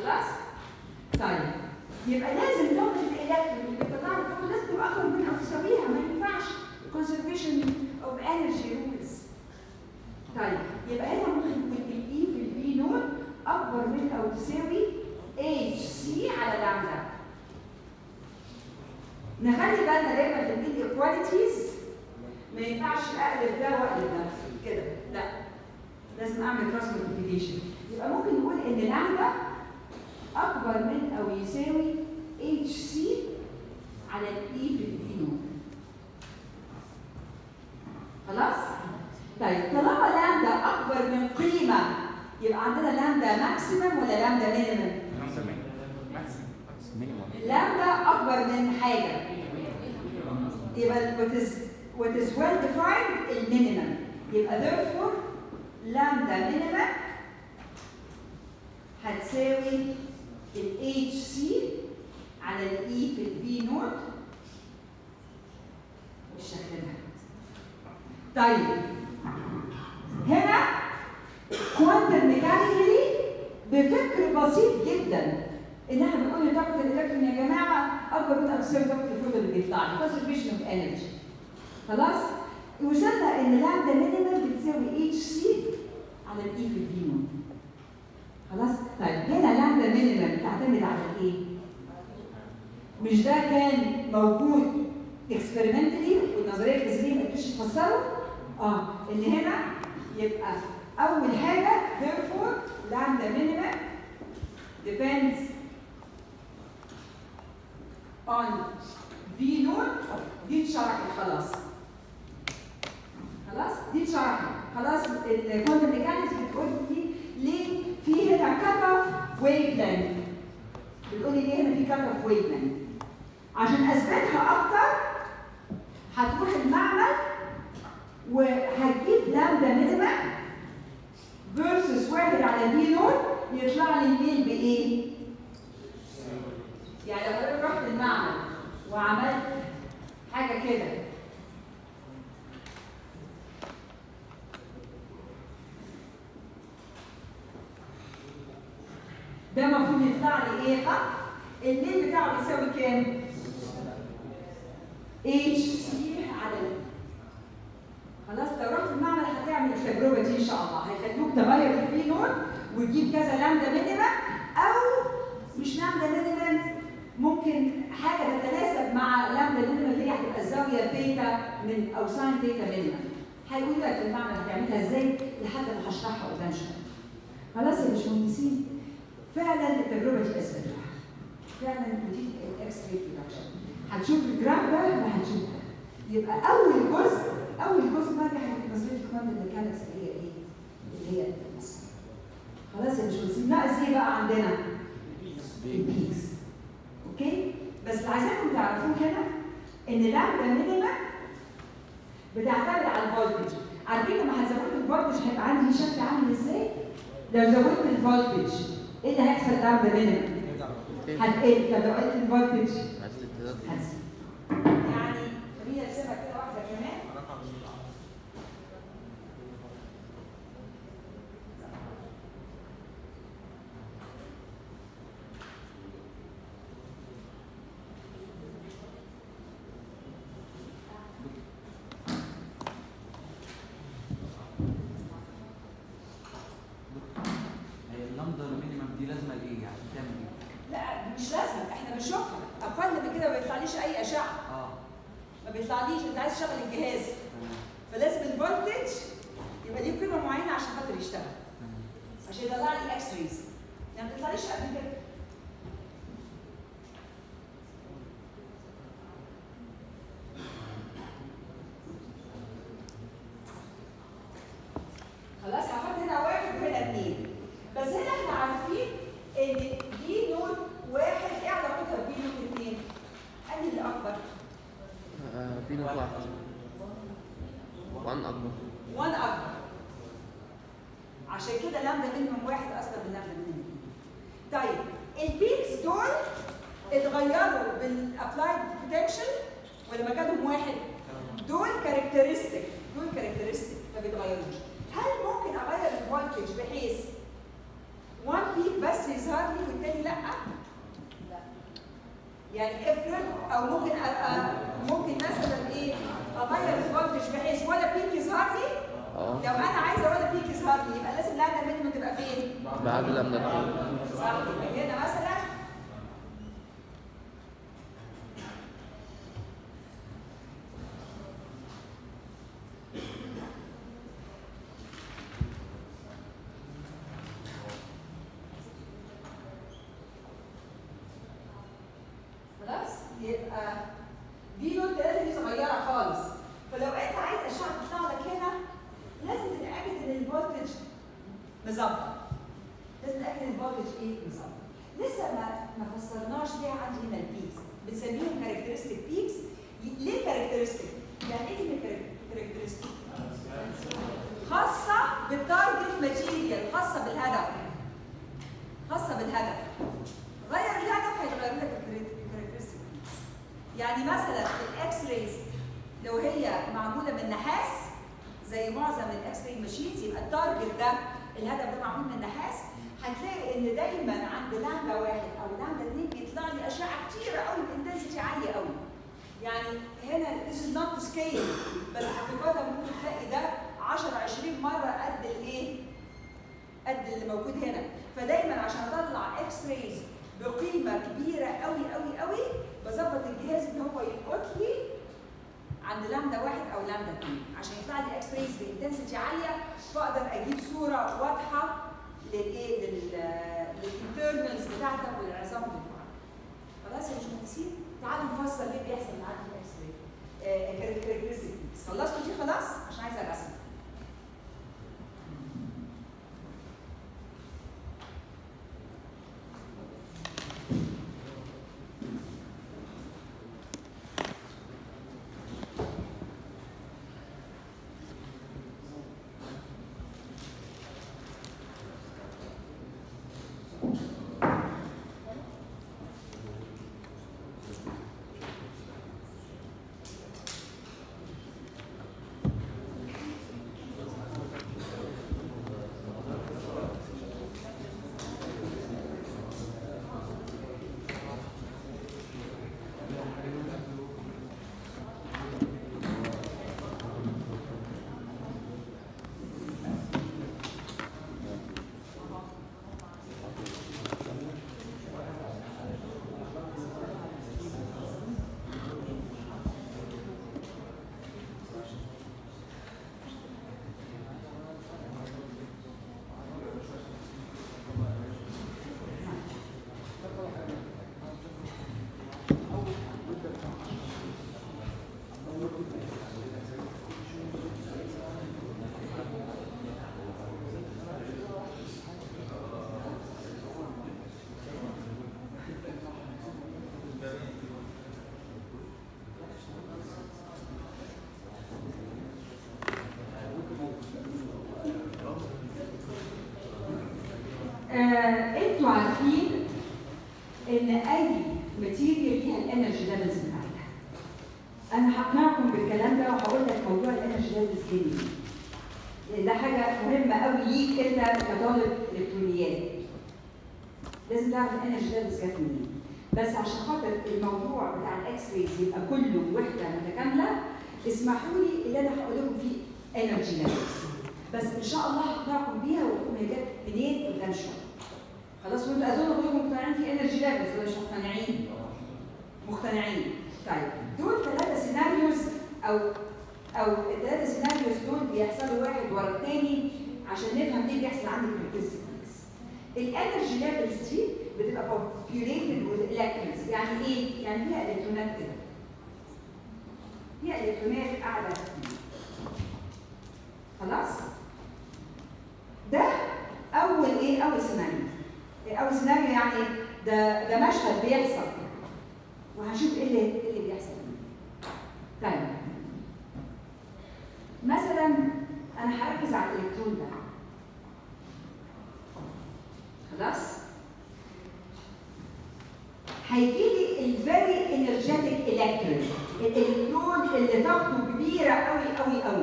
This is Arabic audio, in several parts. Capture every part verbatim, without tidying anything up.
خلاص؟ طيب يبقى لازم نقطة الإلكترون اللي بتطلع الفوق لازم تبقى أكبر من أو تساويها، ما ينفعش conservation of energy rules. طيب يبقى هنا ممكن يكون الإي في الفي نود أكبر من أو تساوي اتش سي على لامدا. نخلي بالنا دايما في الانيكواليتيز ما ينفعش أقلب ده وأقلب ده كده، لا لازم أعمل كروس ملتيبليكيشن. يبقى ممكن نقول إن لامدا أكبر من أو يساوي اتش سي على الإي في الفي نود. خلاص؟ طيب طالما لامدا أكبر من قيمة يبقى عندنا لامدا ماكسيمم ولا لامدا مينيمم؟ لامدا أكبر من حاجة يبقى what is what is well defined المينيمم. يبقى therefore لامدا مينيمم هتساوي ال اتش سي على ال E في ال V نود بالشكل ده. طيب هنا كوانتم ميكانيكالي بفكر بسيط جدا ان احنا بنقول ان طاقه الالكترون يا جماعه اكبر من او تساوي طاقه الفوتون اللي بيطلع لي conservation of energy. خلاص؟ وصلنا ان لامدا مينيمم بتساوي اتش سي على ال E في ال V نود. خلاص؟ طيب هنا لامدا مينيمم بتعتمد على ايه؟ مش ده كان موجود اكسبيرمنتلي والنظريه الفيزيائيه ما قدرتش تفسره؟ اه ان هنا يبقى اول حاجه therefore lambda minimum depends on V نود. دي اتشرحت خلاص. خلاص؟ دي اتشرحت خلاص. الكوانتم ميكانكس بتقول لي ليه في هنا كات اوف ويف لينث. بتقول لي ليه هنا في كات اوف ويف لينث؟ عشان اثبتها اكتر هتروح المعمل وهتجيب لامدا مينيمم فيرسس واحد على في نود يطلع لي الميل بايه؟ يعني لو انا رحت المعمل وعملت حاجه كده ده المفروض يطلع لي ايه خط؟ الميل بتاعه بيساوي كام؟ اتش سي على ال. خلاص لو رحت المعمل هتعمل التجربه دي ان شاء الله، هيخلوك تغير الفي نود وتجيب كذا لامدا مينيمم او مش لامدا مينيمم، ممكن حاجه تتناسب مع لامدا مينيمم اللي هي هتبقى الزاويه ثيتا من او ساين ثيتا مينيمم. هيقول لك في المعمل هتعملها ازاي لحد ما هشرحها قدام شويه. خلاص يا باشمهندسين؟ فعلا التجربه دي اثبتها. فعلا دي الاكس راي برودكشن. هتشوف الجراف ده وهتشوف ده. يبقى اول جزء اول جزء مرجع لنظريه الكوانتم ميكانكس اللي هي ايه؟ اللي هي النص. خلاص يا باشمهندسين؟ ناقص ايه بقى عندنا؟ البيكس. اوكي؟ بس اللي عايزاكم تعرفوه هنا ان لامدا مينيمم بتعتمد على الفولتج. عارفين لما هزود الفولتج هيبقى عندي شكل عامل ازاي؟ لو زودت الفولتج ايه اللي هيحصل لامدا مينيمم؟ هتقل. طب لو قلت الفولتج هتزيد. يعني خلينا نرسمها كده واحده كمان. اللامدا مينيمم دي لازمه لايه؟ عشان تعمل ايه؟ لا مش لازم، احنا بنشوفها اقل من كده ما بيطلعليش اي اشعه. اه ما بيطلعليش، انت عايز تشغل الجهاز فلازم الفولتج يبقى ليه قيمه معينه عشان خاطر يشتغل، عشان يطلع لي اكس ريز. يعني ما بيطلعليش قبل كده. خلاص هحط هنا واحد وهنا اثنين، بس هنا احنا عارفين ان دي نود واحد ايه علاقتها بدي نود اثنين؟ انهي اللي اكبر؟ في نود واحد. واحد اكبر. واحد اكبر. عشان كده لامدا مينيمم واحد اصغر من لامدا مينيمم اثنين. طيب البيكس دول اتغيروا بالابلايد بوتنشال ولا مكانهم واحد؟ دول كاركترستيك، دول كاركترستيك ما بيتغيروش. هل ممكن اغير الفولتج بحيث واحد بيك بس يظهر لي والتاني لا؟ يعني افرض او ممكن ابقى ممكن مثلا ايه اغير الفولتج بحيث ولا بيك يظهر لي. اه لو انا عايزه ولا بيك يظهر لي يبقى لازم اللامدا مينيمم تبقى فين؟ بعد اللامدا صح. يبقى هنا مثلا خلاص يبقى دي نوت ثلاثة دي صغيرة خالص. فلو انت عايز اشعة تطلع لك هنا لازم تتأكد ان الفولتج مظبط. لازم تتأكد ان الفولتج ايه مظبط. لسه ما ما فسرناش ليه عندي هنا البيكس. بنسميهم كاركترستيك بيكس. ليه كاركترستيك؟ يعني ايه كلمة كاركترستيك؟ خاصة بالتارجت ماتيريال، خاصة بالهدف. خاصة بالهدف. غير الهدف هيتغير لك الكاركترستيك بيكس. يعني مثلا الاكس رايز لو هي معموله من نحاس زي معظم الاكس راي ماشينز يبقى التارجت ده الهدف ده معمول من نحاس، هتلاقي ان دايما عند لامدا واحد او لامدا اثنين بيطلع لي اشعه كتيره قوي بانتنسيتي عاليه قوي. يعني هنا this is not scale بس حقيقه ممكن تلاقي ده عشرة عشرين مره قد الايه؟ قد اللي موجود هنا. فدايما عشان اطلع اكس رايز بقيمه كبيره قوي قوي قوي بظبط الجهاز ان هو يلقط لي عند لامدا واحد او لامدا اثنين عشان يطلع لي اكس رايز بانتنسيتي عاليه فاقدر اجيب صوره واضحه للايه للانترنالز بتاعتك والعظام بتاعتك. خلاص يا باشمهندسين تعالوا نفسر ليه بيحصل معانا الاكس راي كاركترستيك. خلصتوا دي خلاص عشان عايزه ارسم. انتوا عارفين ان اي ماتيريال ليها الانرجي ليفلز بتاعتها. انا هقنعكم بالكلام ده وهقول لك موضوع الانرجي ليفلز ليه. لان ده حاجه مهمه قوي ليك انت كطالب الكترونيات. لازم تعرف الانرجي ليفلز جت منين. بس عشان خاطر الموضوع بتاع الاكس رايز يبقى كله وحده متكامله اسمحوا لي اللي انا هقول لكم فيه انرجي ليفلز. بس ان شاء الله هقنعكم بيها واقول لكم هي جت منين قدام شويه. خلاص وانتوا اظن كلكم مقتنعين في انرجي ليفلز ولا مش مقتنعين؟ مقتنعين. طيب دول ثلاثه سيناريوز او او الثلاثه سيناريوز دول بيحصلوا واحد ورا الثاني عشان نفهم ليه بيحصل عندي كاركترستيك بيكس. الانرجي ليفلز دي بتبقى populated with electrons. يعني ايه؟ يعني فيها الكترونات كده. فيها الكترونات قاعده كتير. خلاص؟ ده اول ايه؟ اول سيناريو. اول سيناريو يعني ده ده مشهد بيحصل وهنشوف ايه اللي ايه اللي بيحصل. طيب مثلا انا هركز على الالكترون ده. خلاص؟ هيجي لي الفيري انرجيتيك الكترون، الالكترون اللي طاقته كبيره قوي قوي قوي.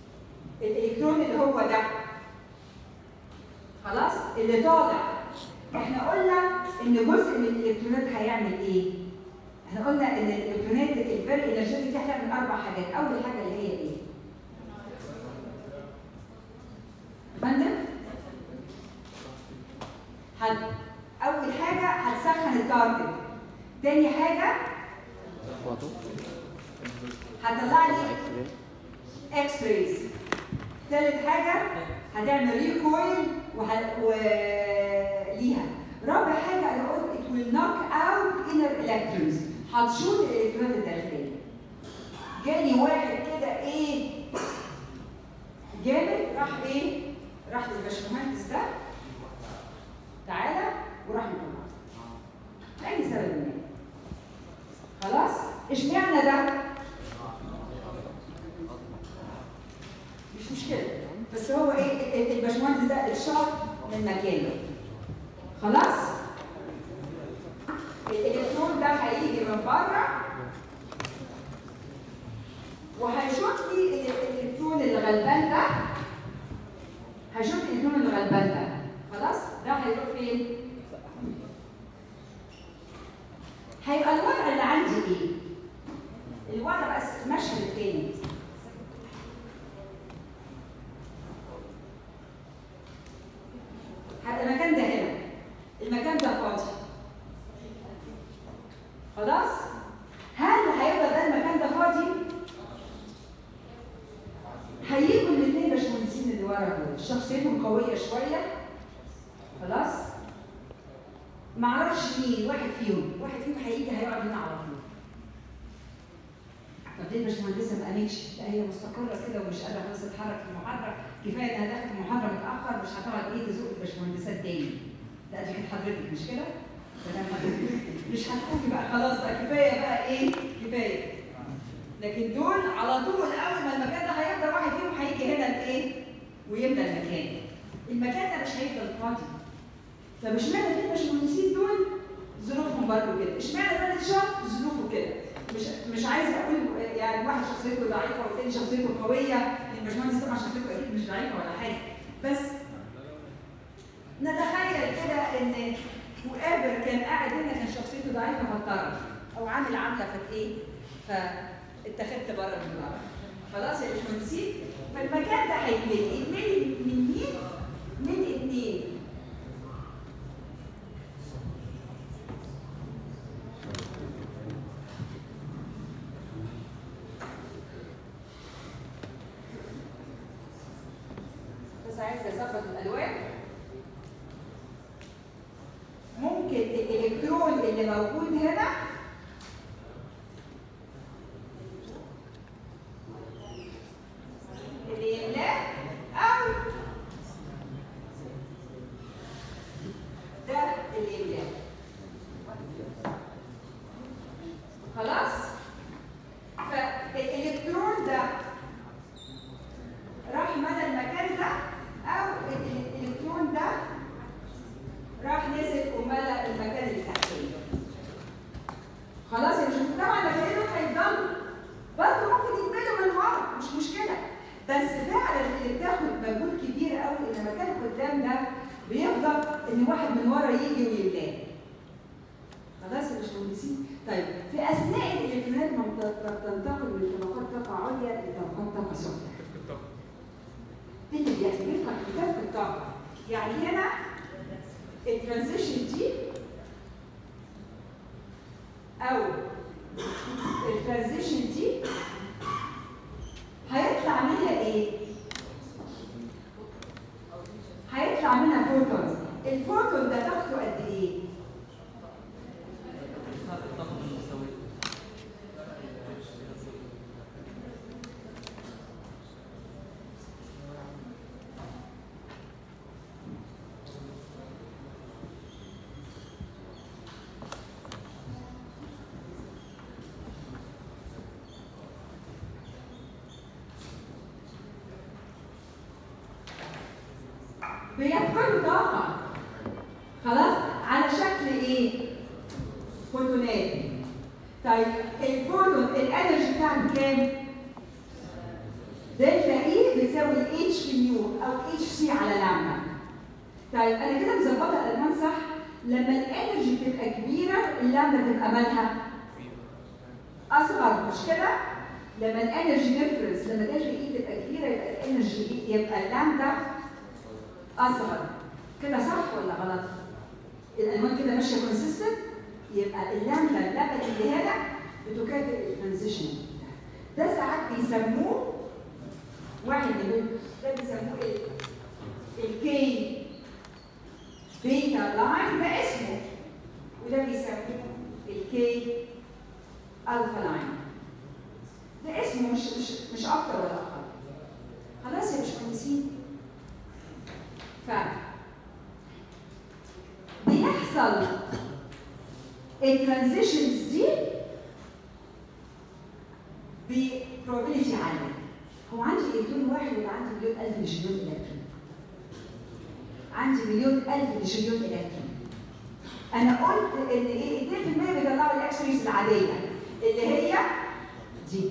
الالكترون اللي هو ده خلاص اللي طالع احنا قلنا ان جزء من الالكترونات هيعمل ايه؟ احنا قلنا ان الالكترونات الفيري انرجيتك دي هتعمل اربع حاجات، اول حاجه اللي هي ايه؟ فندم؟ هت... اول حاجه هتسخن التارجت. تاني حاجه هتطلع لي اكس رايز. ثالث حاجه هتعمل ريكويل وه... وليها. رابع حاجه انا قلت it will knock out inner electrons، هتشوط الالكترونات الداخليه. جاني واحد كده ايه جامد، راح ايه؟ راح للباشمهندس ده تعالى وراح مطلعه لاي سبب ما. خلاص؟ اشمعنى ده؟ مش مشكله، بس هو ايه الباشمهندس ده اتشاط من مكانه. خلاص؟ الالكترون ده هيجي من بره وهيشوط لي الالكترون الغلبان ده، هيشوط الالكترون الغلبان ده. خلاص؟ ده هيروح فين؟ هيبقى الوضع اللي عندي ايه؟ الوضع بقى المشهد التاني. المكان ده هنا، المكان ده فاضي. خلاص؟ هل هيبقى ده المكان ده فاضي؟ هيجوا الاثنين باشمهندسين اللي ورا دول، شخصيتهم قويه شويه. خلاص؟ معرفش مين، واحد فيهم، واحد فيهم هيجي هيقعد هنا على طول. طب ليه الباشمهندسه ما قامتش؟ لا هي مستقره كده ومش قادره خلاص تتحرك في المحاضره، كفايه انها دخلت المحاضره متاخر، مش هتقعد ايه تزق الباشمهندسات تاني. لا دي كانت حضرتك مش كده؟ تمام حضرتك. مش هتقومي بقى خلاص بقى كفايه بقى ايه؟ كفايه. لكن دول على طول اول ما المكان ده هيفضل واحد فيهم هيجي هنا الايه؟ ويملى المكان. المكان ده مش هيفضل فاضي. طب اشمعنى في الباشمهندسين دول ظروفهم برضه كده؟ اشمعنى ده اتشاط ظروفه كده؟ مش مش عايزه اقول يعني واحد شخصيته ضعيفه والتاني شخصيته قويه، الباشمهندس طبعا شخصيته اكيد مش ضعيفه ولا حاجه، بس نتخيل كده ان whoever كان قاعد هنا كان شخصيته ضعيفه فاضطر او عامل عامله فت ايه؟ فاتخذت بره من بره. خلاص يا باشمهندسين؟ فالمكان ده هيتملي، يتملي من مين؟ من اثنين. بس عايزه اظبط الالوان. ممكن الالكترون اللي موجود هنا اللي يملاه او ده اللي يملاه. خلاص؟ فالالكترون ده راح مدى المكان ده او الالكترون ده راح نزل وملأ المكان اللي تحتيه. خلاص يا باشمهندس؟ طبعا مكانهم هيفضلوا برضه ممكن يتملوا من ورا، مش مشكله، بس فعلا اللي بتاخد مجهود كبير قوي ان مكان قدام ده بيفضل ان واحد من ورا يجي ويملاه. خلاص يا باشمهندسين؟ طيب في اثناء الالكترونات ما بتنتقل من طبقات طاقه عليا لطبقات طاقه سفلى. ايه اللي بيحصل؟ بيفتح كتاب الطاقه. يعني هنا الترانزيشن دي او الترانزيشن دي هيطلع منها ايه؟ هيطلع منها فوتونز. الفوتون ده طاقته قد ايه؟ بيفقدوا طاقة. خلاص؟ على شكل ايه؟ فوتونات. طيب الفوتون الانرجي بتاعته كام؟ دلتا اي بتساوي اتش في نيو او اتش سي على لامدا. طيب انا كده مظبطه الالوان صح؟ لما الانرجي بتبقى كبيره اللامدا تبقى مالها اصغر، مش كده؟ لما الانرجي ديفرنس لما الانرجي اي تبقى كبيره يبقى الانرجي اي يبقى اللامدا اصغر. كده صح ولا غلط؟ الالوان كده ماشيه كونسيستنت، يبقى اللامدا اللامدا اللي هنا بتكافئ الترانزيشن. ده ساعات بيسموه واحد يقول ده بيسموه ايه؟ الكي بيتا لاين، ده اسمه، وده بيسموه الكي الفا لاين. ده اسمه مش مش مش اكتر ولا اقل. خلاص يا باشمهندسين؟ ف بيحصل الترانزيشنز دي ببروبابيلتي عاليه. هو عندي الكترون واحد ولا عندي مليون الف لجليون الكترون؟ عندي مليون الف لجليون الكترون. انا قلت ان ايه اثنين في المية بيطلعوا الاكس ريز العاديه اللي هي دي.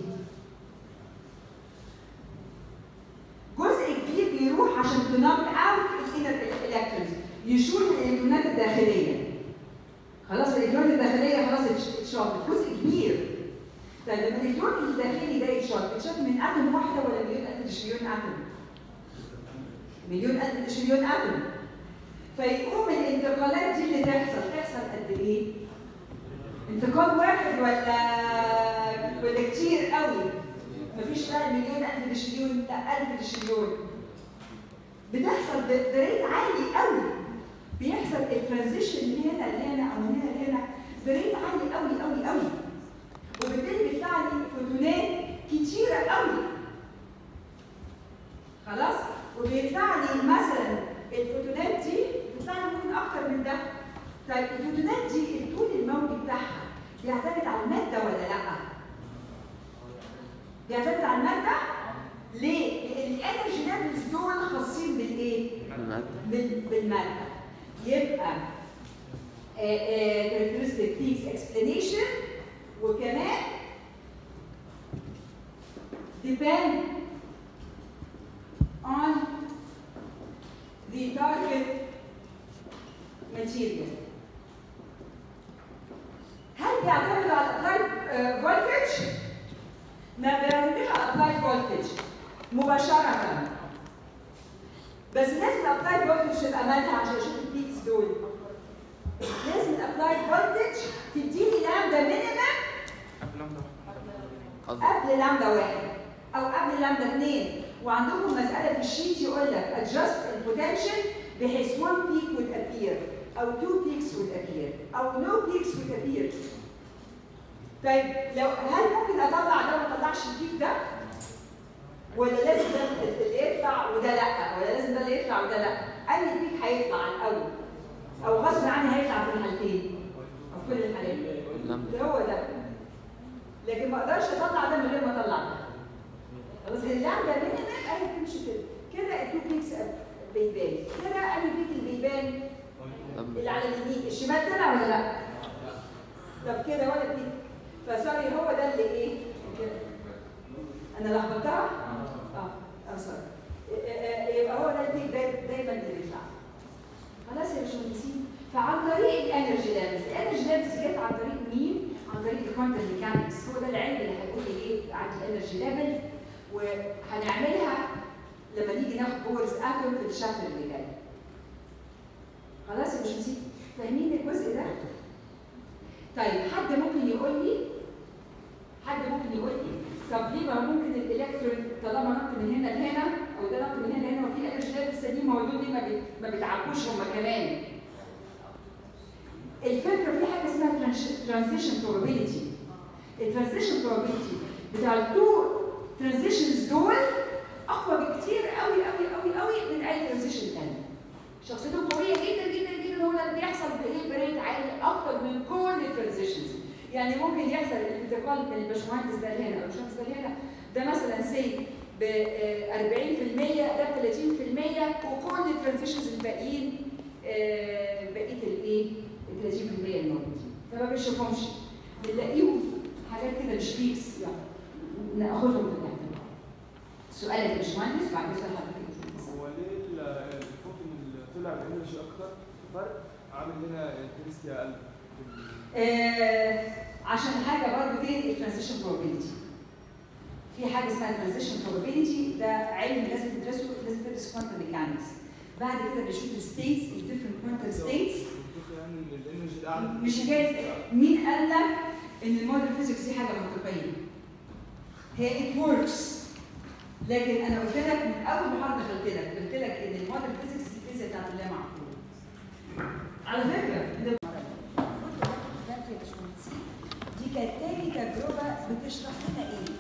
جزء كبير بيروح عشان تنام اوت الالكترونز، يشوف الالكترونات الداخليه. خلاص الالكترونات الداخليه خلاص اتشافت، جزء كبير. طيب لما الالكترون الداخلي ده يتشاف، يتشاف من اتوم واحده ولا مليون الف لشريون اتوم؟ مليون الف لشريون اتوم. فيقوم الانتقالات دي اللي تحصل، تحصل قد ايه؟ انتقال واحد ولا ولا كتير قوي؟ مفيش بقى مليون الف لشريون، لا الف لشريون. بتحصل بريت عالي قوي. بيحصل الترانزيشن من هنا لهنا او من هنا لهنا بريت عالي قوي قوي قوي. وبالتالي بيطلع لي فوتونات كتيره قوي. خلاص؟ وبيطلع لي مثلا الفوتونات دي بتطلع لي ممكن اكتر من ده. طيب الفوتونات دي الطول الموجي بتاعها بيعتمد على الماده ولا لا؟ بيعتمد على الماده؟ ليه؟ لان الانرجي ليفلز دول خاصين بالايه؟ بالماده. يبقى characteristic peaks explanation وكمان depend on the target material. هل بيعتمدوا على applied uh, voltage؟ ما بيعتمدوش على applied voltage مباشرة. بس لازم applied voltage تبقى مالها عشان اشوف البيكس دول. لازم applied voltage تديني لامدا مينيمم قبل لامدا واحد او قبل لامدا اثنين. وعندكم مسألة في الشيت يقول لك adjust البوتنشال بحيث one peak would appear أو two peaks would appear أو no peaks would appear. طيب لو هل ممكن أطلع ده ما أطلعش البيك ده؟ ولا لازم ده اللي يطلع وده لأ؟ ولا لازم ده اللي يطلع وده لأ؟ أي بيك هيطلع الأول أو غصب عني هيطلع في الحالتين أو في كل الحالات. ده هو ده. لكن ما أقدرش أطلع ده من غير ما أطلع ده. خلاص اللامدا مينيمم اهي بتمشي كده. كده التو بيكس بيبان. كده انهي بيك اللي بيبان؟ اللي على اليمين، الشمال طلع ولا لا؟ طب كده ولا بيك. فسوري هو ده اللي ايه؟ كده. انا لخبطتها؟ اه اه سوري. يبقى هو ده البيك دايما اللي بيطلع. خلاص يا باشمهندسين؟ فعن طريق الانرجي ليفلز، الانرجي ليفلز جت عن طريق مين؟ عن طريق الكوانتم ميكانكس. هو ده العلم اللي هيقول لي ايه عن الانرجي ليفلز. وهنعملها لما نيجي ناخد بورز اتوم في الشابتر اللي جاي. خلاص يا باشمهندسين؟ فاهمين الجزء ده؟ طيب حد ممكن يقول لي حد ممكن يقول لي طب ليه ما ممكن الالكترون طالما نط من هنا لهنا او ده نط من هنا لهنا وفي انرجي ليفل سليم موجود ليه ما ما بيتعبوش هم كمان؟ الفكره في حاجه اسمها ترانزيشن بروبابيلتي. الترانزيشن بروبابيلتي بتاع التو ترانزيشنز دول اقوى بكتير قوي قوي قوي قوي من اي ترانزيشن ثاني. شخصيته قويه جدا جدا جدا. هو اللي بيحصل بايه؟ بريت عالي اكتر من كل الترانزيشنز. يعني ممكن يحصل الانتقال من الباشمهندس ده لهنا او الشخص ده لهنا، ده مثلا سي ب أربعين في المية، ده ب ثلاثين في المية، وكل الترانزيشنز الباقيين بقيه الايه؟ ال ثلاثين في المية الموجودين. فما بنشوفهمش. بنلاقيهم حاجات كده مش بيكس يعني ناخذهم في الاعتبار. سؤال يا باشمهندس بعد كده حضرتك. هو ليه الفوتون اللي طلع بانرجي اكتر فرق عامل لنا انتنسيتي اقل. آه عشان حاجه برضه تاني الترانزيشن بروبابيلتي. في حاجه اسمها ترانزيشن بروبابيلتي، ده علم لازم تدرسه، لازم تدرس كوانتم ميكانكس. بعد كده بنشوف الستيتس، الديفرنت كوانتم ستيتس. مش حكايه مين قال لك ان المودرن فيزيكس دي حاجه منطقيه؟ هي ات وركس، لكن انا قلت لك من اول محاضره قلت لك قلت لك ان المودرن فيزيكس دي الفيزياء بتاعت الله معقول. على فكره دي كانت تاني تجربه بتشرح لنا ايه؟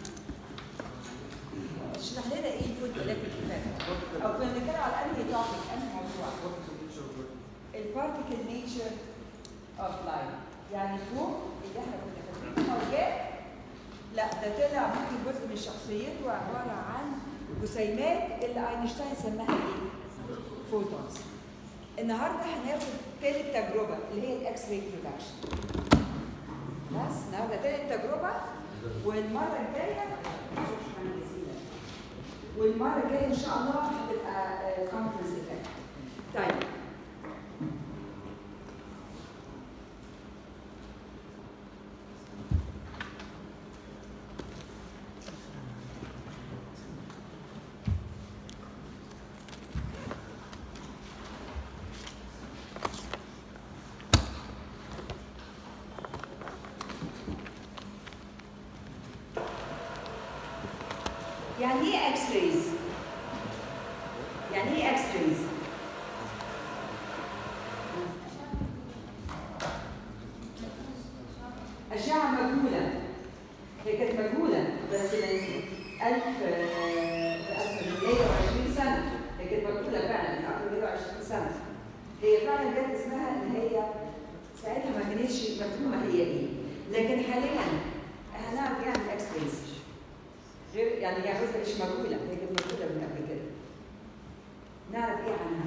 بتشرح لنا ايه الفوت الكتريك افكت؟ او كنا بنتكلم على انهي توبيك، انهي موضوع؟ البارتيكل نيتشر اوف لايت. يعني فوق اللي احنا كنا فاكرينه موجات، لا ده طلع ممكن جزء من شخصيته عباره عن جسيمات اللي اينشتاين سماها ايه؟ فوتونز. النهارده هناخد تالت تجربه اللي هي الاكس راي برودكشن. بس النهارده تالت تجربه، والمره الجايه والمره الجايه ان شاء الله هتبقى كونفرنس ايفكت. طيب يعني ايه اكس رايز؟ يعني ايه اكس رايز؟ أشعة مجهولة. هي كانت مجهولة بس من ألف ألف ومئة وعشرين سنة، هي كانت مجهولة فعلا من ألف ومئة وعشرين سنة. هي فعلا جت اسمها إن هي ساعتها ما كانتش مفهومة هي إيه، لكن حاليا هنعرف يعني الأكس رايز. غير يعني هي جزء مش مجهوله، هي كانت مجهوله من قبل كده. نعرف ايه عنها؟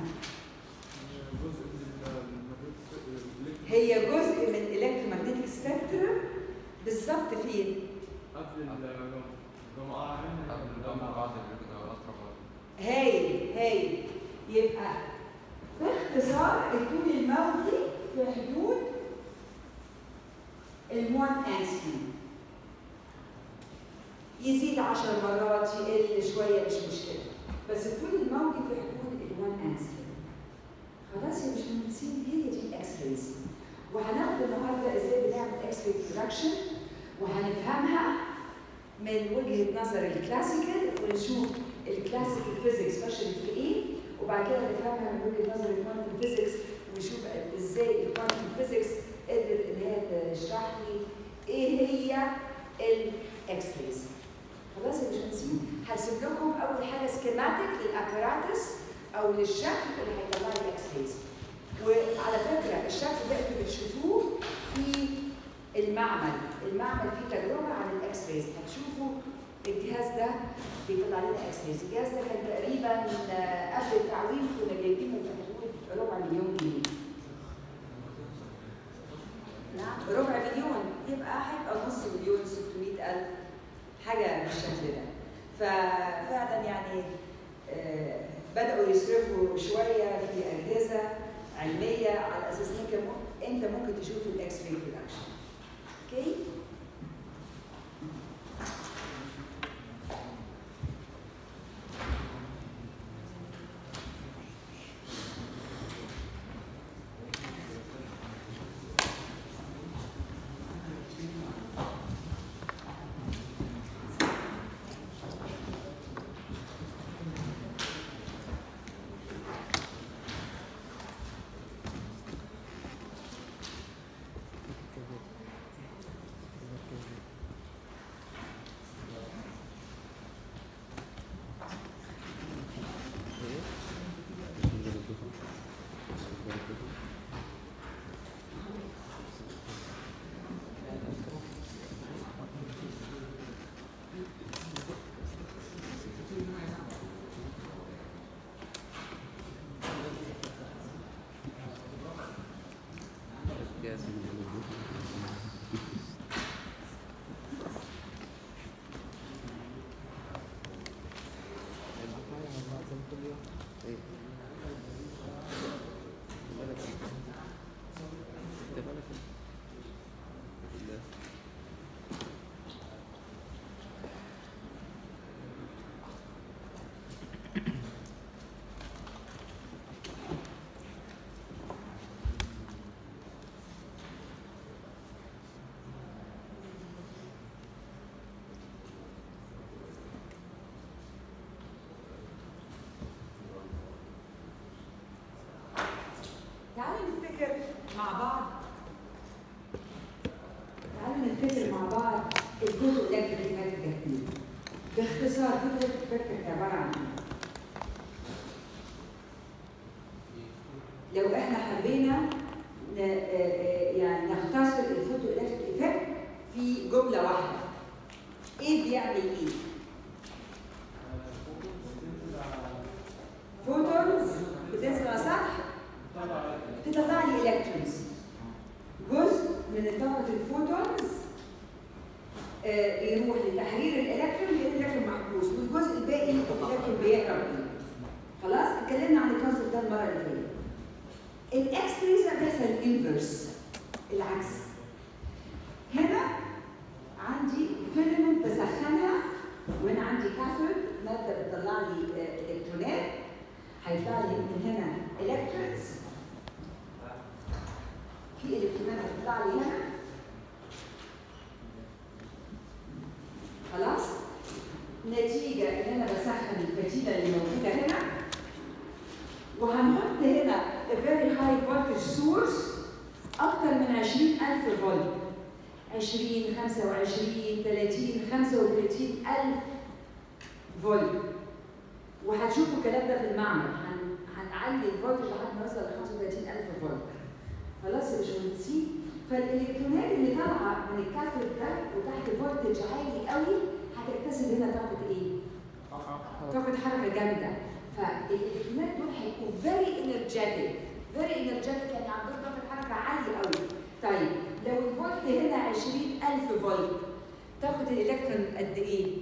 هي جزء من الالكترومagnetic سبيكترم. بالظبط فين؟ قبل الجماعه قبل الجماعه بعد الاطراف. هايل هايل. يبقى باختصار الطول الموجي في حدود الواحد انستيوم. يزيد عشر مرات، يقل شويه مش مشكله، بس الطول الموجي في حدود الواحد انستيوم. خلاص يا باشمهندسين، هي دي الاكس رايز. وهناخد النهارده ازاي بنعمل اكس راي برودكشن، وهنفهمها من وجهه نظر الكلاسيكال، ونشوف الكلاسيكال فيزيكس فشلت في ايه، وبعد كده نفهمها من وجهه نظر الكوانتم فيزيكس، ونشوف ازاي الكوانتم فيزيكس قدرت ان هي تشرح لي ايه هي الاكس رايز. خلاص يا باشمهندسين، هرسم لكم اول حاجه سكيماتيك للاباراتس او للشكل اللي هيطلع لي الاكس رايز. وعلى فكره الشكل ده انتوا بتشوفوه في المعمل، المعمل فيه تجربه عن الاكس رايز، هتشوفوا الجهاز ده بيطلع لنا اكس رايز. الجهاز ده كان تقريبا قبل التعويم كنا جايبينه في حدود ربع مليون جنيه. نعم ربع مليون، يبقى هيبقى نص مليون ستمئة ألف حاجه بالشكل ده. ففعلا يعني آه بداوا يصرفوا شويه في اجهزه علميه على اساس انك انت ممكن تشوف الاكس راي برودكشن. اوكي؟ مع بعض تعالوا نفتكر مع بعض الفوتو الكتريك افكت. باختصار فوتو الكتريك افكت عباره عن ايه؟ لو احنا حبينا يعني نختصر الفوتو الكتريك افكت في جمله واحده، ايه بيعمل ايه؟ فوتونز بتنزل على سطح تطلع لي الكترونز. جزء من طاقه الفوتونز آه يروح لتحرير الالكترون لان الالكترون محبوس، والجزء الباقي الالكترون بيهرب منه. خلاص اتكلمنا عن الكونسيبت ده المره اللي فاتت. الاكس ريز بيحصل الانفرس، العكس. هنا عندي فيلمنت بسخنها وهنا عندي كاثود ماده بتطلع لي آه الكترونات، هيطلع لي من هنا الكترونز، في الكترونات هتطلع لي هنا. خلاص؟ نتيجة إن أنا بسخن الفتيلة اللي موجودة هنا، وهنحط هنا a very high voltage source أكتر من عشرين ألف فولت، عشرين، خمسة وعشرين، ثلاثين، خمسة وثلاثين ألف فولت. وهتشوفوا الكلام ده في المعمل، هنعلي الفولتج لحد ما نوصل ل خمسة وثلاثين ألف فولت. خلاص يا باشمهندسين؟ فالالكترونات اللي طالعه من الكاثود ده وتحت فولتج عالي قوي هتكتسب هنا طاقه ايه؟ طاقه حركه جامده. فالالكترونات دول هيبقوا فيري انرجيتك، فيري انرجيتك يعني عندهم طاقه حركه عاليه قوي. طيب لو الفولت هنا عشرين ألف فولت، طاقه الالكترون قد ايه؟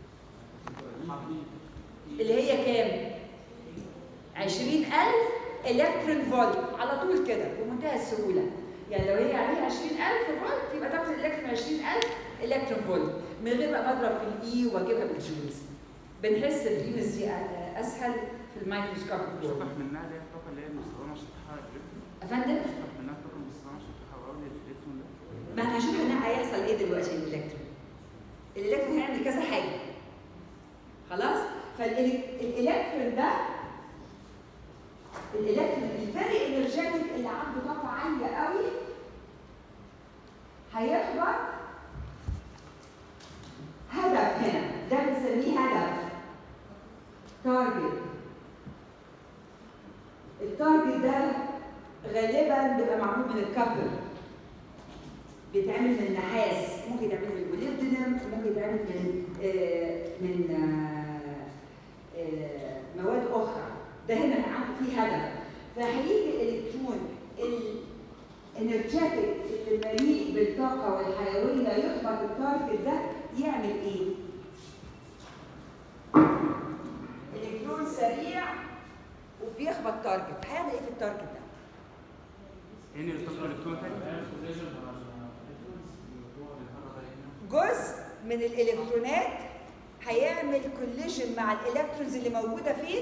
اللي هي كام؟ عشرين ألف الكترون فولت على طول كده بمنتهى السهوله. يعني لو هي عليها عشرين ألف فولت يبقى طاقه الالكترون عشرين ألف الكترون فولت، من غير بقى ما اضرب في الاي واجيبها بالجولز. بنحس اليونتس دي اسهل في الميكروسكوب. اشرح منها اللي هي الطاقه اللي هي المستخدمه عشان تحرك الالكترون. افندم؟ اشرح منها الطاقه المستخدمه عشان تحرك الالكترون ده. ما احنا هنشوف هنا هيحصل ايه دلوقتي للالكترون. الالكترون هيعمل كذا حاجه. خلاص؟ فالالكترون ده الالكترون الفيري انرجيتك اللي عنده طاقه عاليه قوي هيخبط هدف هنا، ده بنسميه هدف تارجت. التارجت ده غالبا بيبقى معمول من الكابل، بيتعمل من النحاس، ممكن يتعمل من الموليبدينم، ممكن يتعمل من آه من آه آه مواد اخرى. ده هنا فيه هدف، فهيجي الالكترون الانرجيتك اللي مليء بالطاقه والحيويه يخبط التارجت ده يعمل ايه؟ الالكترون سريع وبيخبط تارجت، هيعمل ايه في التارجت ده؟ يعني الطاقه الالكترون تاني جزء من الالكترونات هيعمل كوليجن مع الالكترونز اللي موجوده فين؟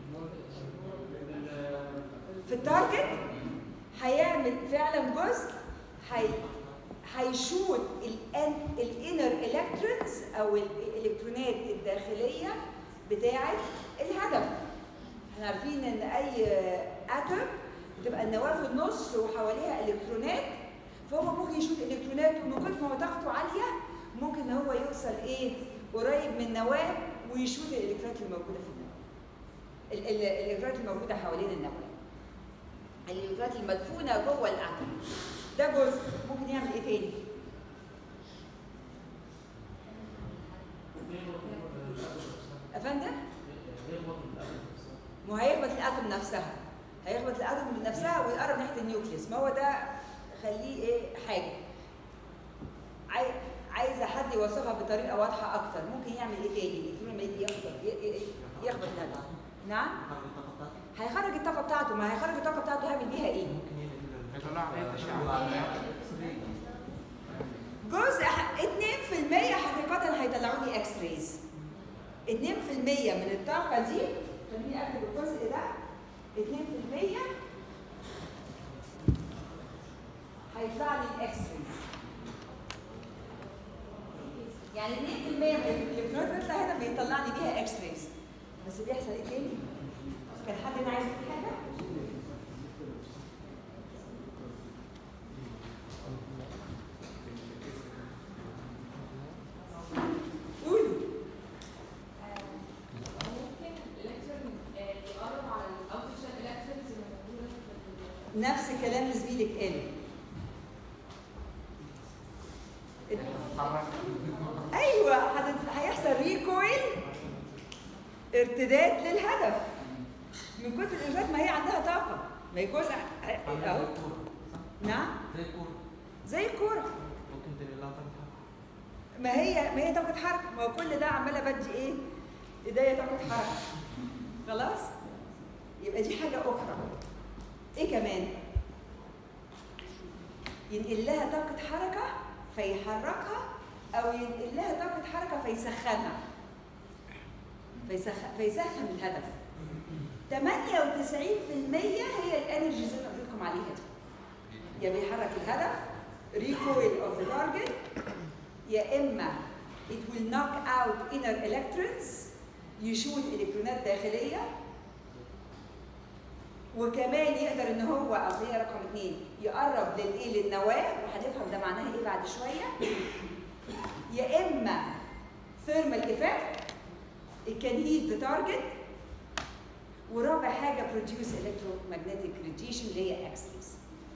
في التارجت. هيعمل فعلا جزء هي هيشوت الانر الكترونز او الالكترونات الداخليه بتاعه الهدف. احنا عارفين ان اي اتوم بتبقى النواه في النص وحواليها الكترونات، فهو ممكن يشوت الكترونات ومن كتر ما طاقته عاليه ممكن هو يوصل ايه؟ قريب من النواه ويشوت الالكترونات اللي موجوده في النواه. الالكترونات الموجوده حوالين النواه. الالكترونات المدفونه جوه الاتوم. ده جزء ممكن يعمل ايه تاني؟ افندم؟ ما هيخبط الاتوم نفسها. هيخبط الاتوم من نفسها ويقرب ناحيه النيوكليوس، ما هو ده خليه ايه؟ حاجه. عاي... عايزه حد يوصفها بطريقه واضحه اكتر، ممكن يعمل ايه تاني؟ الالكترون لما يجي يخبط يخبط الهدف. نعم؟ هيخرج الطاقه بتاعته، ما هيخرج الطاقه بتاعته هيعمل بيها ايه؟ هيطلع عليها اشعه. جزء اثنين في المية حقيقه هيطلعوا لي اكس ريز. اثنين في المية من الطاقه دي، خليني اكتب الجزء ده، اثنين في المية هيطلع لي الاكس ريز. يعني اثنين في المية من الالكترونات بيطلع هنا بيطلع لي بيها اكس ريز. بس بيحصل ايه تاني؟ كان حد هنا عايز يقول حاجه؟ نفس الكلام اللي زميلك قاله. ايوه هيحصل ريكويل، ارتداد للهدف من كتر الارتداد. ما هي عندها طاقه، ما هي جزء اهو. نعم زي الكورة. زي الكوره. ممكن تنقل لها طاقة حركة. ما هي ما هي طاقه حركه. ما هو كل ده عماله بدي ايه؟ ايديا طاقه حركه. خلاص؟ يبقى دي حاجه اخرى. ايه كمان؟ ينقل لها طاقه حركه فيحركها، او ينقل لها طاقه حركه فيسخنها. فيسخن فيسخن الهدف. ثمانية وتسعين بالمية هي الانرجي اللي قلت لكم عليها دي. يا بيحرك الهدف recoil of the target، يا اما it will knock out inner electrons، يشوت الكترونات داخليه، وكمان يقدر ان هو او هي رقم اثنين يقرب للايه؟ للنواه، وهنفهم ده معناها ايه بعد شويه. يا اما thermal effect it can heat the target، ورابع حاجه produce electromagnetic radiation اللي هي اكس ريز.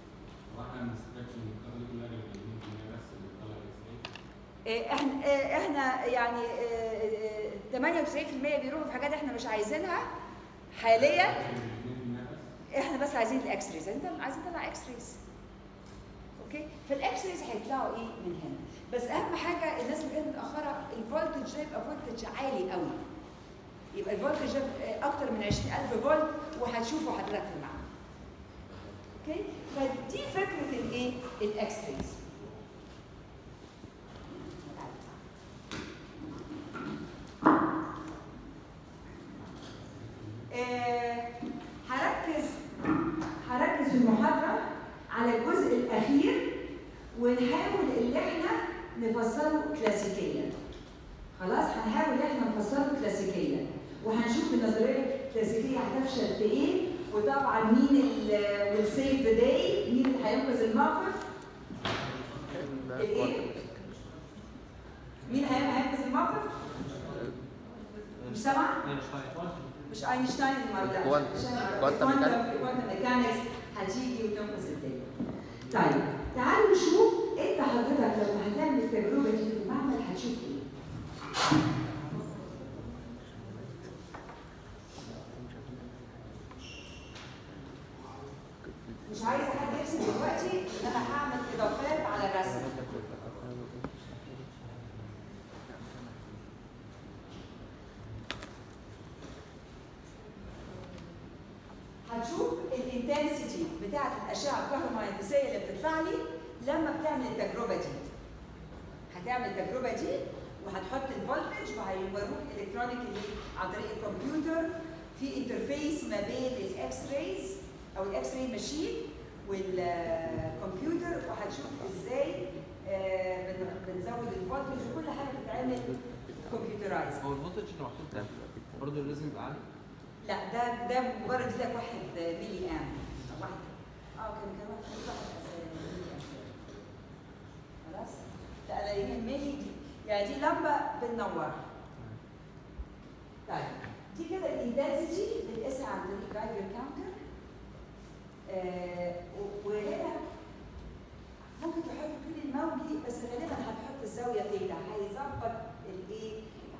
احنا احنا يعني ثمانية وتسعين بالمية بيروحوا في حاجات احنا مش عايزينها حاليا. احنا بس عايزين الاكس ريز، عايزين نطلع اكس ريز. اوكي؟ فالاكس ريز هيطلعوا ايه من هنا؟ بس اهم حاجه الناس اللي جايه متاخره الفولتج ده يبقى فولتج عالي قوي. يبقى الفولتج ده اكتر من عشرين ألف فولت، وهتشوفوا حضرتك في المعنى. اوكي؟ فدي فكره الايه؟ الاكس ريز. آه هركز هركز في المحاضره على الجزء الاخير، ونحاول ان احنا نفسره كلاسيكيا. خلاص؟ هنحاول ان احنا نفسره كلاسيكيا، وهنشوف النظريه الكلاسيكيه هتفشل في ايه، وطبعا مين اللي will save the day، مين اللي هينقذ الموقف؟ الايه؟ مين هينقذ الموقف؟ مش سامع؟ مش اينشتاين المره كوانتم كوانتم ميكانكس هتيجي وتنقذ الدنيا. طيب تعالوا نشوف انت حضرتك لما هتعمل التجربه دي في المعمل هتشوف ايه؟ مش عايزه حد يرسم دلوقتي، ان انا هعمل اضافات على الرسم. هتشوف الانتنسيتي بتاعت الاشعه الكهرومغناطيسيه اللي بتطلع لي لما بتعمل التجربه دي. هتعمل التجربه دي وهتحط الفولتج، وهيوروك الكترونيكلي عن طريق الكمبيوتر في انترفيس ما بين الاكس رايز او الاكس راي ماشين والكمبيوتر، وهتشوف ازاي بنزود الفولتج، وكل حاجه بتتعمل كمبيوترايز. هو الفولتج اللي محطوط ده برضه لازم يبقى عالي؟ لا ده ده مجرد لك واحد ملي ام واحد اه كان كان واحد ملي ام. خلاص؟ لا لا يهمني دي، يعني دي لمبه بننورها. طيب دي كده الانتنسيتي بنقيسها عن طريق جايجر كاونتر. آه وهنا ممكن تحط طول الموجي، بس غالبا هتحط الزاويه ثيتا، هيظبط الايه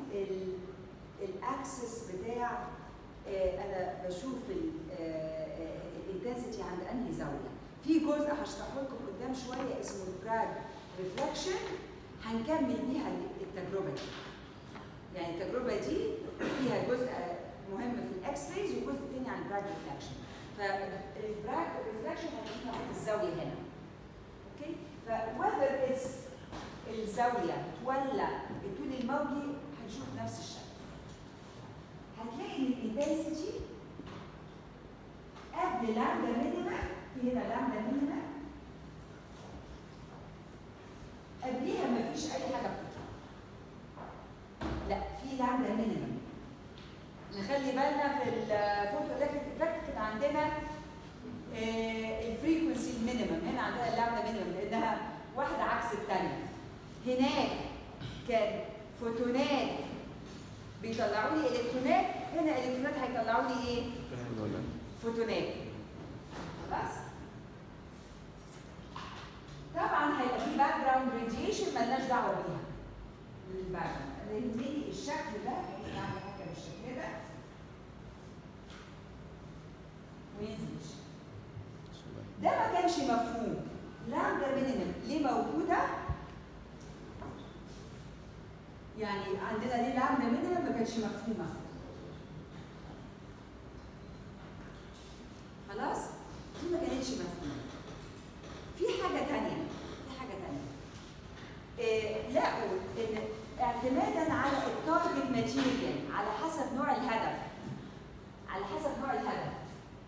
الاكسس بتاع آه انا بشوف الانتنسيتي عند انهي زاويه. في جزء هشرحه لكم قدام شويه اسمه البراج ريفلكشن، هنكمل بيها التجربه دي. يعني التجربه دي فيها جزء مهم في الاكس رايز وجزء تاني عن البراج ريفلكشن. فالبراج ريفلكشن هتجيب عند الزاويه هنا. اوكي؟ فوذر اتس الزاويه ولا الطول الموجي هنشوف نفس الشكل. هتلاقي ان الانتنسيتي قبل لامدا مينيما، في هنا لامدا مينيما، قبليها مفيش اي حاجه بتطلع. لا في لامدا مينيما. نخلي بالنا في الفوتو الكتريك افكت كان عندنا الفريكونسي المينيمم، هنا عندنا اللامدا مينيمم لانها واحده عكس الثانيه. هناك كان فوتونات بيطلعوا لي الكترونات، هنا الالكترونات هيطلعوا لي ايه؟ فوتونات. خلاص؟ مالناش دعوه بيها للباك جراوند. يهمني الشكل ده، نعمل حاجه بالشكل ده وينزل. ده ما كانش مفهوم. لامدا مينيمم ليه موجوده؟ يعني عندنا ليه لامدا مينيمم ما كانتش مفهومه. خلاص؟ دي ما كانتش مفهومه. في حاجه ثانيه، في حاجه ثانيه. إيه لقوا ان اعتمادا على التارجت ماتيريال على حسب نوع الهدف. على حسب نوع الهدف.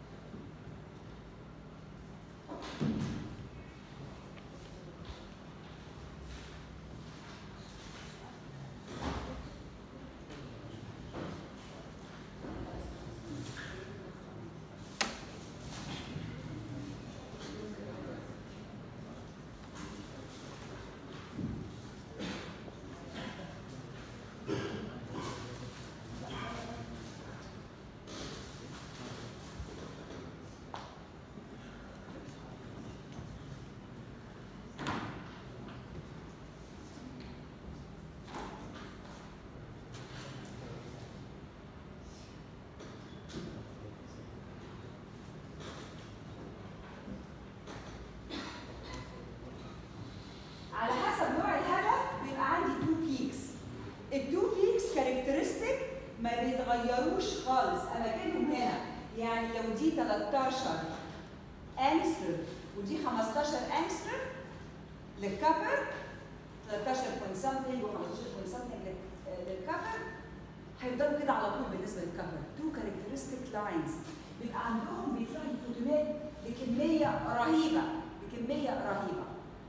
ما بيتغيروش خالص اماكنهم هنا. يعني لو دي تلتاشر انستر ودي خمستاشر انستر للكبر، تلتاشر بوينت سمثينج و15 بوينت سمثينج للكبر، هيفضلوا كده على طول بالنسبه للكبر. تو كاركترستيك لاينز بيبقى عندهم بيطلعوا البروتونات بكميه رهيبه بكميه رهيبه.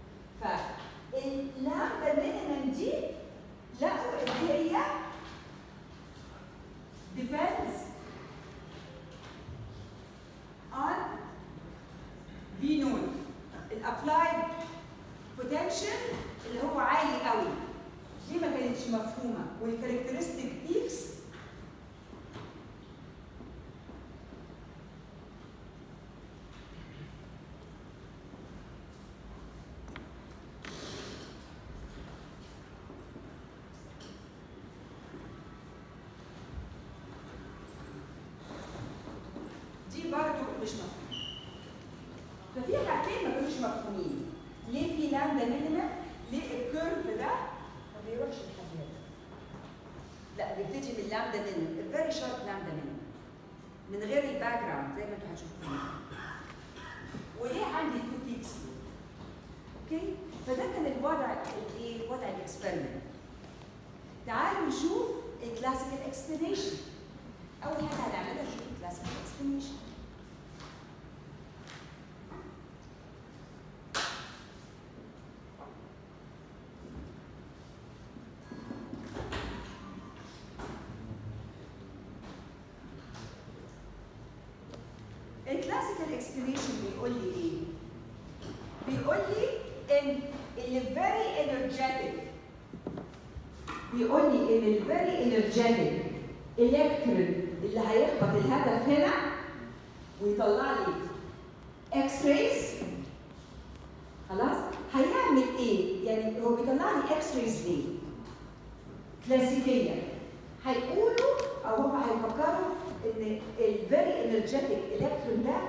فاللامدا مينيمم دي لقوا ان هي depends on V node. الابلايد potential اللي هو عالي قوي دي ما كانتش مفهومه، والكاركترستيك بيكس مش مفهوم. ففي حاجتين ما كانوش مفهومين. ليه في لامدا مينيمم؟ ليه الكيرف ده ما بيروحش لحد هنا؟ لا بيبتدي من لامدا مينيمم، الفيري شارب لامدا مينيمم من غير الباك جراوند زي ما انتم هتشوفوا. وليه عندي تو بيكس؟ اوكي؟ فده كان الوضع الايه؟ وضع الاكسبيرمنت. تعالوا نشوف الكلاسيكال اكسبلانيشن. اول حاجه هنعملها نشوف الكلاسيكال اكسبلانيشن. الكلاسيكال اكسبلانيشن بيقول لي ايه؟ بيقول لي ان اللي فيري انرجيتك بيقول لي ان الفيري انرجيتك الكترون اللي هيخبط الهدف هنا ويطلع لي اكس رايز، خلاص؟ هيعمل ايه؟ يعني هو بيطلع لي اكس رايز ليه؟ كلاسيكيا هيقولوا او هم هيفكروا ان الفيري انرجيتك الكترون ده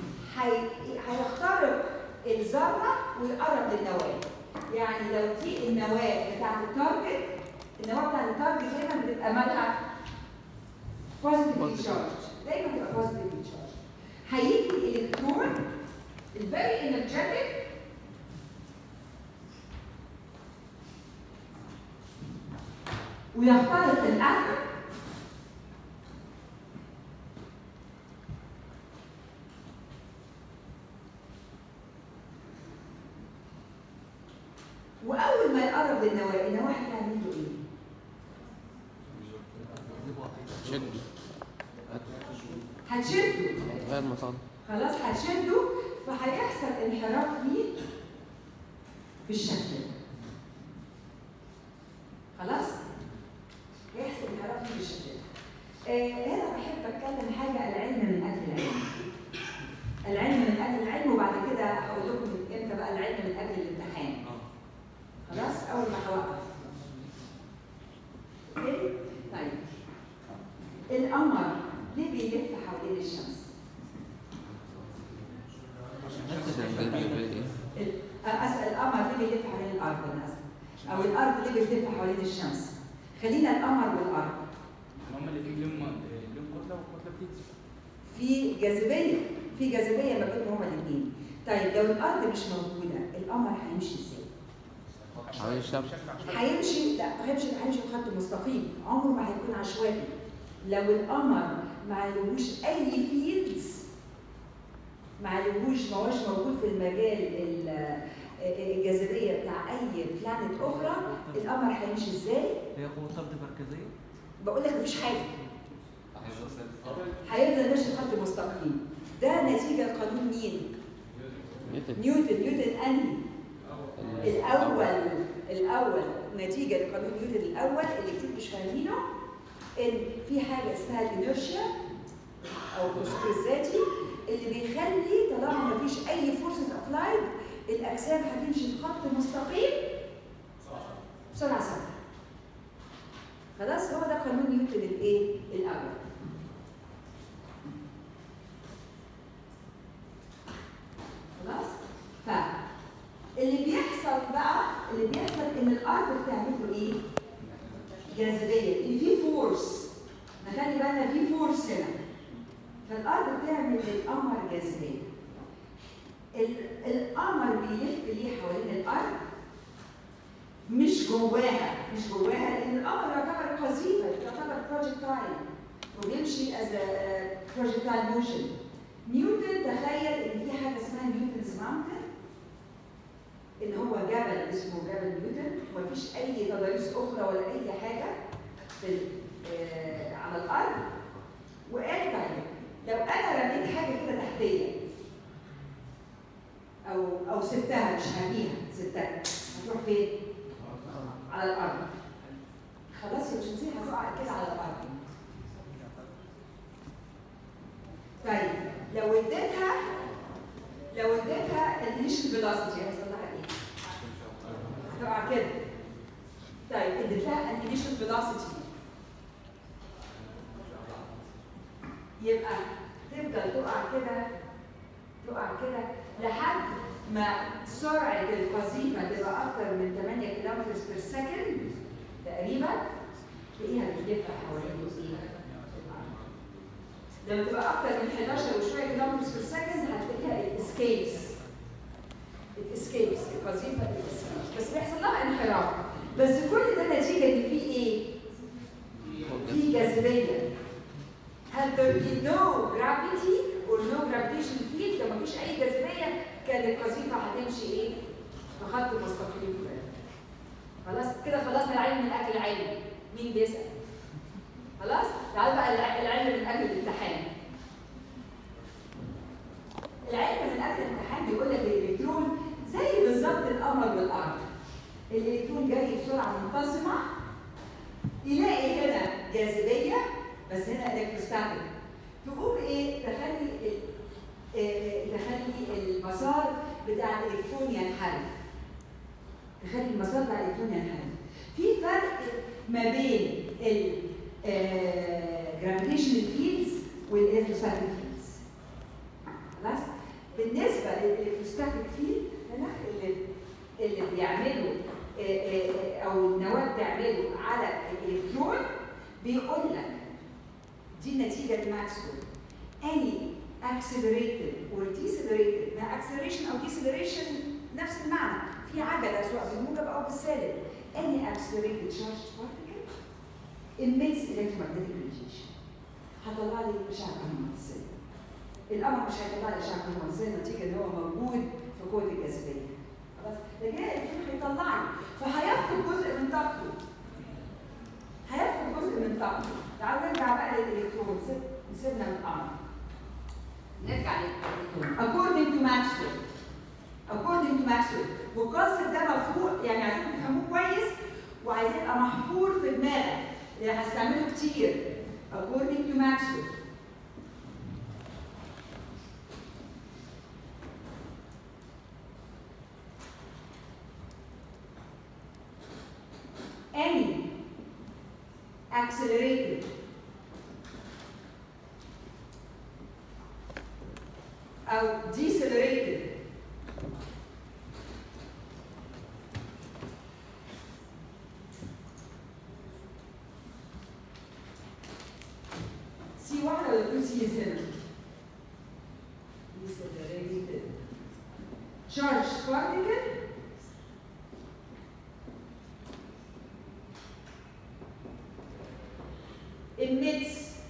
هيخترق الذره ويقرب للنواه. يعني لو دي النواه بتاعت التارجت، النواه بتاعت التارجت دايما بتبقى مالها بوزيتيف تشارج، دايما بتبقى بوزيتيف تشارج. هيجي الالكترون الفيري انرجيتك ويخترق الاتوم واول ما يقرب للنواه، النواه هتعمل له ايه؟ شده هتشده غير مصادر، خلاص هتشده، فهيحصل انحراف ليه بالشكل ده. خلاص؟ هيحصل انحراف ليه بالشكل ده. آه هنا بحب اتكلم حاجه العلم من اجل العلم. العلم من اجل العلم، وبعد كده هقول لكم امتى بقى العلم من اجل الامتحان. خلاص؟ اول ما اسال القمر ليه بيلف حوالين الارض؟ انا اسال او الارض ليه بتلف حوالين الشمس؟ خلينا القمر والارض. هما الاثنين لهم لهم كتله والكتله بتجذب. في جاذبيه في جاذبيه ما بينهم هما الاثنين. طيب لو الارض مش موجوده القمر هيمشي ازاي؟ حوالين الشمس. هيمشي لا هيمشي هيمشي بخط مستقيم، عمره ما هيكون عشوائي. لو القمر ما عليهوش اي فيلدز، ما عليهوش ما هوش موجود في المجال الجاذبيه بتاع اي بلانت اخرى، القمر هيمشي ازاي؟ هي قوة طرد مركزية؟ بقول لك مفيش حاجه. هيفضل ماشي بخط مستقيم. ده نتيجه لقانون مين؟ نيوتن. نيوتن انهي؟ الاول الاول نتيجه لقانون نيوتن الاول اللي كتير مش فاهمينه، ان في حاجه اسمها الانيرشيا او التسخير الذاتي اللي بيخلي طالما ما فيش اي فورسز ابلايد الاجسام هتمشي في خط مستقيم بسرعه ثابته. خلاص هو ده قانون نيوتن الايه؟ الاول. خلاص؟ فاللي بيحصل بقى اللي بيحصل ان الارض بتعمل له ايه؟ جاذبيه، اللي فيه فورس. نخلي بالنا في فورس هنا. فالارض بتعمل للقمر جاذبيه. القمر بيلف ليه حوالين الارض؟ مش جواها، مش جواها لان القمر يعتبر قذيفه، يعتبر بروجكتايل وبيمشي از بروجكتايل موشن. نيوتن تخيل ان في حاجه اسمها نيوتنز ماونتن، ان هو جبل اسمه جبل نيوتن ومفيش اي تضاريس اخرى ولا اي حاجه في آه على الارض. وقال طيب لو انا رميت حاجه كده تحتيه او او سبتها، مش هرميها، سبتها، هتروح فين؟ على الارض. خلاص يا مش هتقع كده على الارض. طيب لو اديتها لو اديتها الانيشال فيلوسيتي هيحصل لها ايه؟ هتقع كده. طيب اديت لها الانيشال فيلوسيتي يبقى تفضل تقع كده تقع كده لحد ما سرعه القذيفه تبقى اكتر من ثمانية كيلومتر بير سكند تقريبا، تلاقيها بتلف حوالين ايه؟ لما تبقى اكتر من حداشر وشويه كيلومتر بير سكند هتلاقيها الاسكيبس الاسكيبس القذيفه الاسكيبس، بس بيحصل لها انحراف. بس كل ده نتيجه ان في ايه؟ في جاذبيه. هل there be no gravity or no gravitational field؟ لو مفيش اي جاذبيه كان القذيفه هتمشي ايه؟ في خط مستقيم كده. خلاص كده خلصنا العلم من اجل العلم. مين بيسال؟ خلاص؟ تعالوا بقى العلم من اجل الامتحان. العلم من اجل الامتحان بيقول لك الالكترون زي بالظبط القمر والارض. الالكترون جاي بسرعه منتظمه يلاقي هنا جاذبيه بس هنا الكتروستاتيك، تقوم ايه؟ تخلي إيه تخلي المسار بتاع الالكترون ينحرف. تخلي المسار بتاع الالكترون ينحرف. في فرق ما بين ال gravitational fields والالكتروستاتيك fields. خلاص؟ بالنسبه للالكتروستاتيك فيلد هنا اللي اللي بيعمله او النواه بتعمله على الالكترون بيقول لك دي نتيجه لماكسويل. any accelerated or decelerated، ما acceleration او deceleration نفس المعنى، في عجله سواء بالموجب او بالسالب. any accelerated charged particle emits electromagnetic radiation. هطلع لي اشعه كهرومغناطيسيه. القمر مش هيطلع لي اشعه كهرومغناطيسيه نتيجه ان هو موجود في قوه الجاذبيه. خلاص؟ لكن الالكترون هيطلع لي، فهيفقد جزء من طاقته. هيفقد جزء من طاقته. تعالوا نرجع بقى للالكترون، سيبنا من القمر. نرجع للالكترون. According to Maxwell. According to Maxwell. والكونسيبت ده مفهوم، يعني عايزين تفهموه كويس وعايزين يبقى محفور في دماغك، لان هستعمله كتير. According to Maxwell. Any accelerated أو decelerated سبيسيز هنا decelerated charged particle emits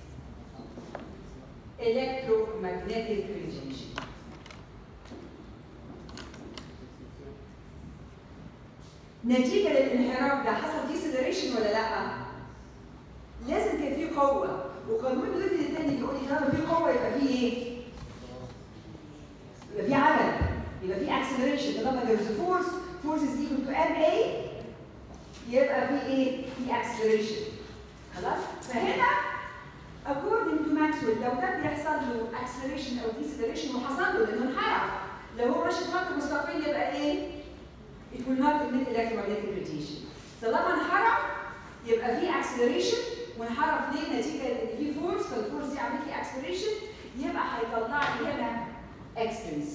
electromagnetic radiation. نتيجة للانحراف ده حصل ديسلريشن ولا لا؟ لازم كان في قوة، وقانون نيوتن الثاني بيقول لي طالما في قوة يبقى في ايه؟ يبقى في عجل، يبقى في acceleration. طالما there's a force, force is equal to ma يبقى في ايه؟ في acceleration. خلاص؟ فهنا according to Maxwell لو كان بيحصل له acceleration او deceleration وحصل له لانه انحرف، لو هو ماشي في خط مستقيم يبقى ايه؟ it will not emit electromagnetic radiation. طالما انحرف يبقى في acceleration، وانحرف ليه؟ نتيجه ان في فورس، فالفورس دي عملت لي acceleration يبقى هيطلع لي هنا X-rays.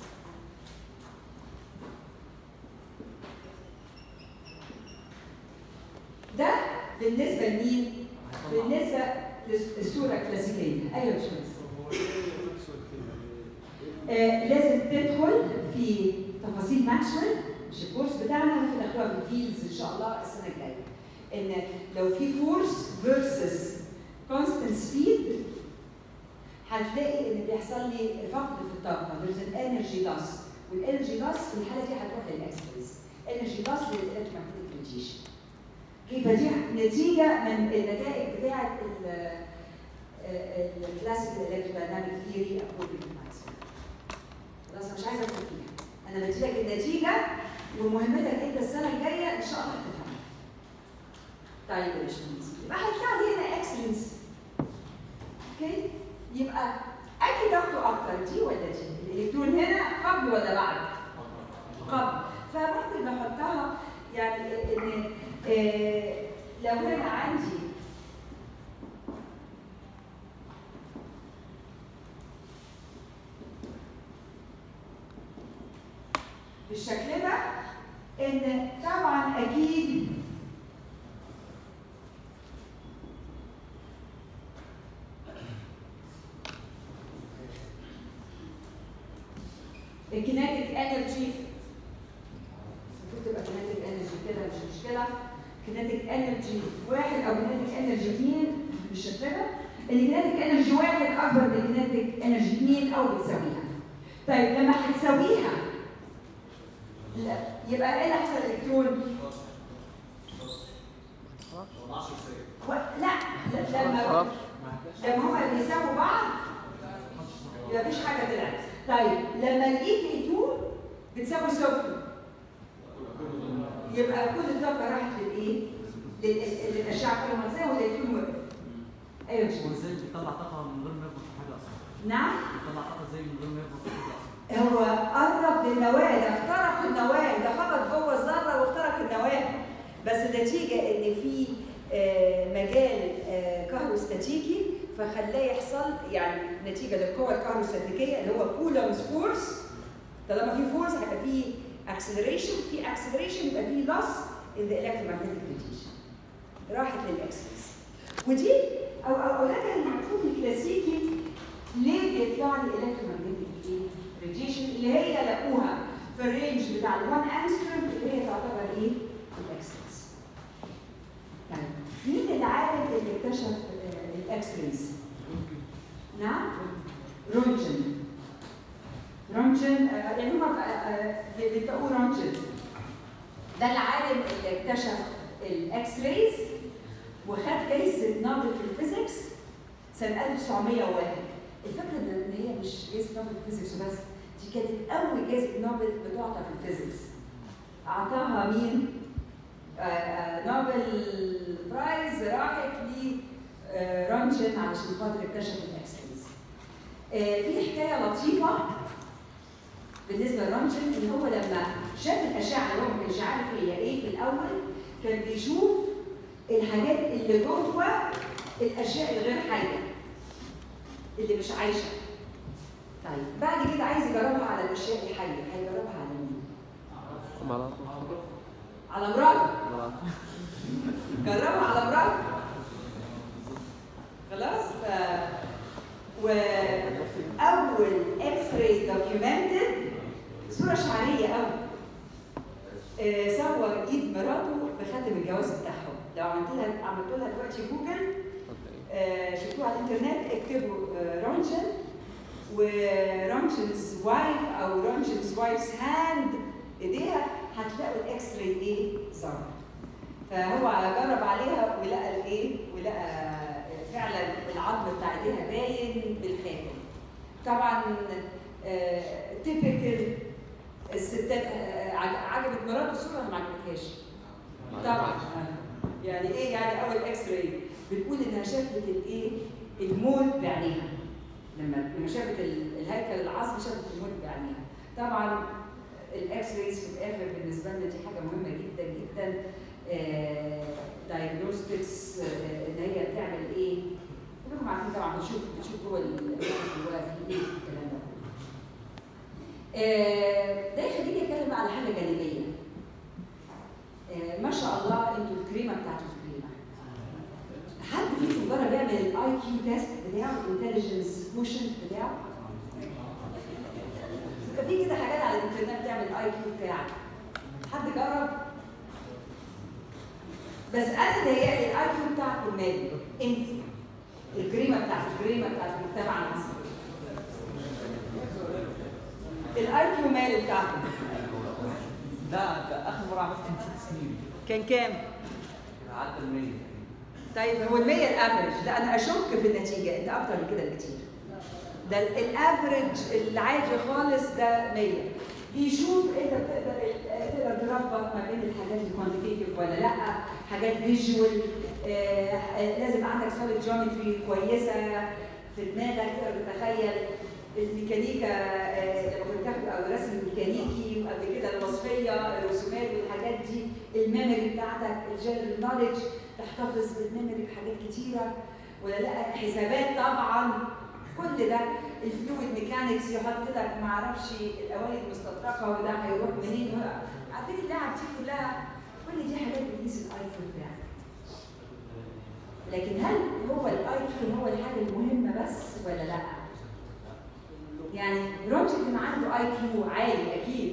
ده بالنسبه لمين؟ بالنسبه للصوره الكلاسيكيه. ايوه يا باشمهندس. آه لازم تدخل في تفاصيل ماكسويل، مش الكورس بتاعنا، ممكن ناخدوها في الفيلدز ان شاء الله السنه الجايه. ان لو في فورس فيرسس كونستنت سبيد هتلاقي ان بيحصل لي فقد في الطاقه، there's an energy loss، والانرجي loss في الحاله دي هتروح للاكسبريس، energy loss للالكترومagnetic radiation. فدي نتيجه من النتائج بتاعه الكلاسيكال الكترودايناميك ثيوري according to Maxwell. خلاص انا مش عايزه ادخل فيها، انا بدي لك النتيجه ومهمتك انت السنه الجايه ان شاء الله هتفهمها. طيب يا باشمهندس، يبقى هيطلع لي هنا اكسلنس. اوكي؟ يبقى اي ضغطه اكتر، دي ولا دي؟ الالكترون هنا قبل ولا بعد؟ قبل. فممكن نحطها يعني ان إيه لو هنا عندي بالشكل ده، ان طبعا اكيد الكينيتيك انرجي المفروض تبقى كينيتيك انرجي كده مش مشكله، كينيتيك انرجي واحد او كينيتيك انرجي اثنين بالشكل ده، الكينيتيك انرجي واحد اكبر من كينيتيك انرجي اثنين او بتساويها. طيب لما هتساويها لا يبقى ايه اللي هيحصل الالكترون؟ و... لا لما لما هما بيساووا بعض يبقى مفيش حاجه طلعت. طيب لما الاي كي اتنين بتساوي صفر يبقى كل الطاقه راحت للايه؟ للاشعه الكهرومغناطيسيه والالكترون وقف. ايوه يا باشمهندس. وازاي بيطلع طاقه من غير ما يربط في حاجه اصلا؟ نعم؟ بيطلع طاقه ازاي من غير ما يربط في حاجه اصلا؟ هو قرب للنواه، ده اخترق النواه، ده خبط جوه الذره واخترق النواه، بس نتيجه ان في مجال كهروستاتيكي فخلاه يحصل يعني نتيجه للقوه الكهروستاتيكيه اللي هو كولومز فورس. طالما في فورس هيبقى في اكسلريشن، في اكسلريشن يبقى في لوس ان ذا الكترومagnetic radiation راحت للاكسس. ودي او او لك المفهوم الكلاسيكي ليه بيطلع لي الكترومagnetic radiation اللي هي لقوها في الرينج بتاع ال واحد انستروم اللي هي تعتبر ايه؟ الاكسس. طيب مين العالم اللي اكتشف الاكس ريز؟ نعم؟ رونتجن. رونتجن يعني هم بيتقوا رونتجن. ده العالم اللي اكتشف الاكس ريز وخد جايزة نوبل في الفيزيكس سنة ألف وتسعمية وواحد. الفكرة ان هي مش جايزة نوبل في الفيزيكس وبس، دي كانت أول جايزة نوبل بتعطى في الفيزيكس. أعطاها مين؟ نوبل برايز راحت لرونتجن علشان خاطر اكتشف الاكس ريز. في حكايه لطيفه بالنسبه لرونتجن ان هو لما شاف الاشعه اللي هو ما كانش عارف هي ايه في الاول، كان بيشوف الحاجات اللي جوه الاشياء الغير حيه اللي مش عايشه. طيب بعد كده عايز يجربها على الاشياء الحيه، هيجربها على مين؟ على مراته. جربها على مراته. خلاص؟ ف... و... الجواز بتاعهم. لو عملت لها عملت لها دلوقتي جوجل آه شفتوها على الانترنت اكتبوا آه رونجن ورونجنز وايف او رونجنز وايفز هاند ايديها هتلاقوا الاكس راي ايه ظهر. فهو جرب عليها ولقى الايه ولقى فعلا العظم بتاع ايديها باين بالخاتم. طبعا تيبيكال الستات عجبت مراته الصوره ولا ما عجبتهاش؟ طبعا يعني ايه يعني اول اكس راي بتقول انها شافت الايه الموت بعينيها. لما لما شافت الهيكل العظمي شافت الموت بعينيها. طبعا الاكس رايز في الاخر بالنسبه لنا دي حاجه مهمه جدا جدا. دايجنوستكس ان هي تعمل ايه؟ كلكم عارفين طبعا بتشوف بتشوف جوه جوه في ايه الكلام ده. آه ده يخليني اتكلم على حاجه جانبيه. آه ما شاء الله انتوا الكريمه بتاعت الكريمه. حد فيكم جرب يعمل الاي كيو تيست بتاعه الانتليجنس كوشنت بتاعه؟ يبقى في كده حاجات على الانترنت تعمل الاي كيو بتاعك. حد جرب؟ بس انا تهيألي الاي كيو بتاعكم مالي؟ انت الكريمه بتاعت الكريمه بتاعت المجتمع المصري. الاي كيو مال بتاعكم؟ ده ده اخر مره عملت من ست سنين. كان كام؟ عدى ال مية. طيب هو ال مية الافرج، لا انا اشك في النتيجه، انت اكتر من كده بكتير. ده الافرج العادي خالص ده مية. بيشوف انت تقدر تقدر تربط ما بين الحاجات الكوانتيتيف ولا لا، حاجات فيجوال، آه لازم عندك سوليد جيومتري كويسه في دماغك تقدر تتخيل الميكانيكا آه لما كنت بتاخد او الرسم الميكانيكي وقبل كده الوصفيه الرسومات والحاجات دي، الميموري بتاعتك الجنرال نوليدج تحتفظ بالميموري بحاجات كتيره ولا لا، حسابات طبعا كل ده، الفلويد ميكانكس يحط لك ما اعرفش الاواني المستطرقه وده هيروح منين، عارفين اللعب دي كلها، كل دي حاجات بتقيس الاي كيو بتاعك. لكن هل هو الاي كيو هو الحاجه المهمه بس ولا لا؟ يعني روجر كان عنده اي كيو عالي اكيد،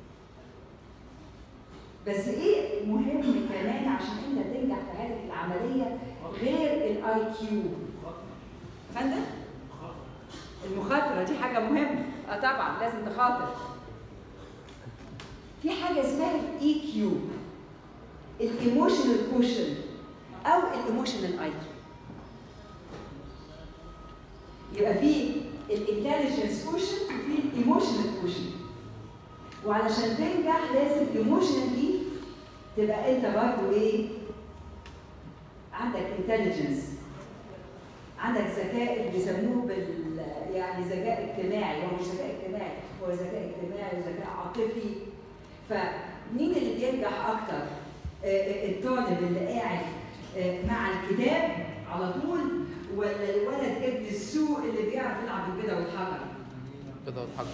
بس ايه مهم كمان عشان انت تنجح في هذه العمليه غير الاي كيو؟ فندم؟ المخاطره دي حاجه مهمه، اه طبعا لازم تخاطر. في حاجه اسمها الاي كيو، الايموشنال كوشن او الايموشنال اي كيو. يبقى في الانتليجنس كوشن وفي الايموشنال كوشن، وعلشان تنجح لازم ايموشنالي تبقى انت برضه ايه؟ عندك انتليجنس، عندك ذكاء بيسموه بال يعني ذكاء اجتماعي، هو مش ذكاء اجتماعي، هو ذكاء اجتماعي وذكاء عاطفي. فمين اللي بينجح اكتر؟ الطالب اللي قاعد مع الكتاب على طول ولا الولد ابن السوق اللي بيعرف يلعب بالبيضه والحجر؟ البيضه والحجر.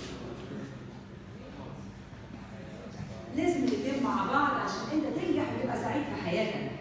لازم الاثنين مع بعض عشان انت تنجح وتبقى سعيد في حياتك.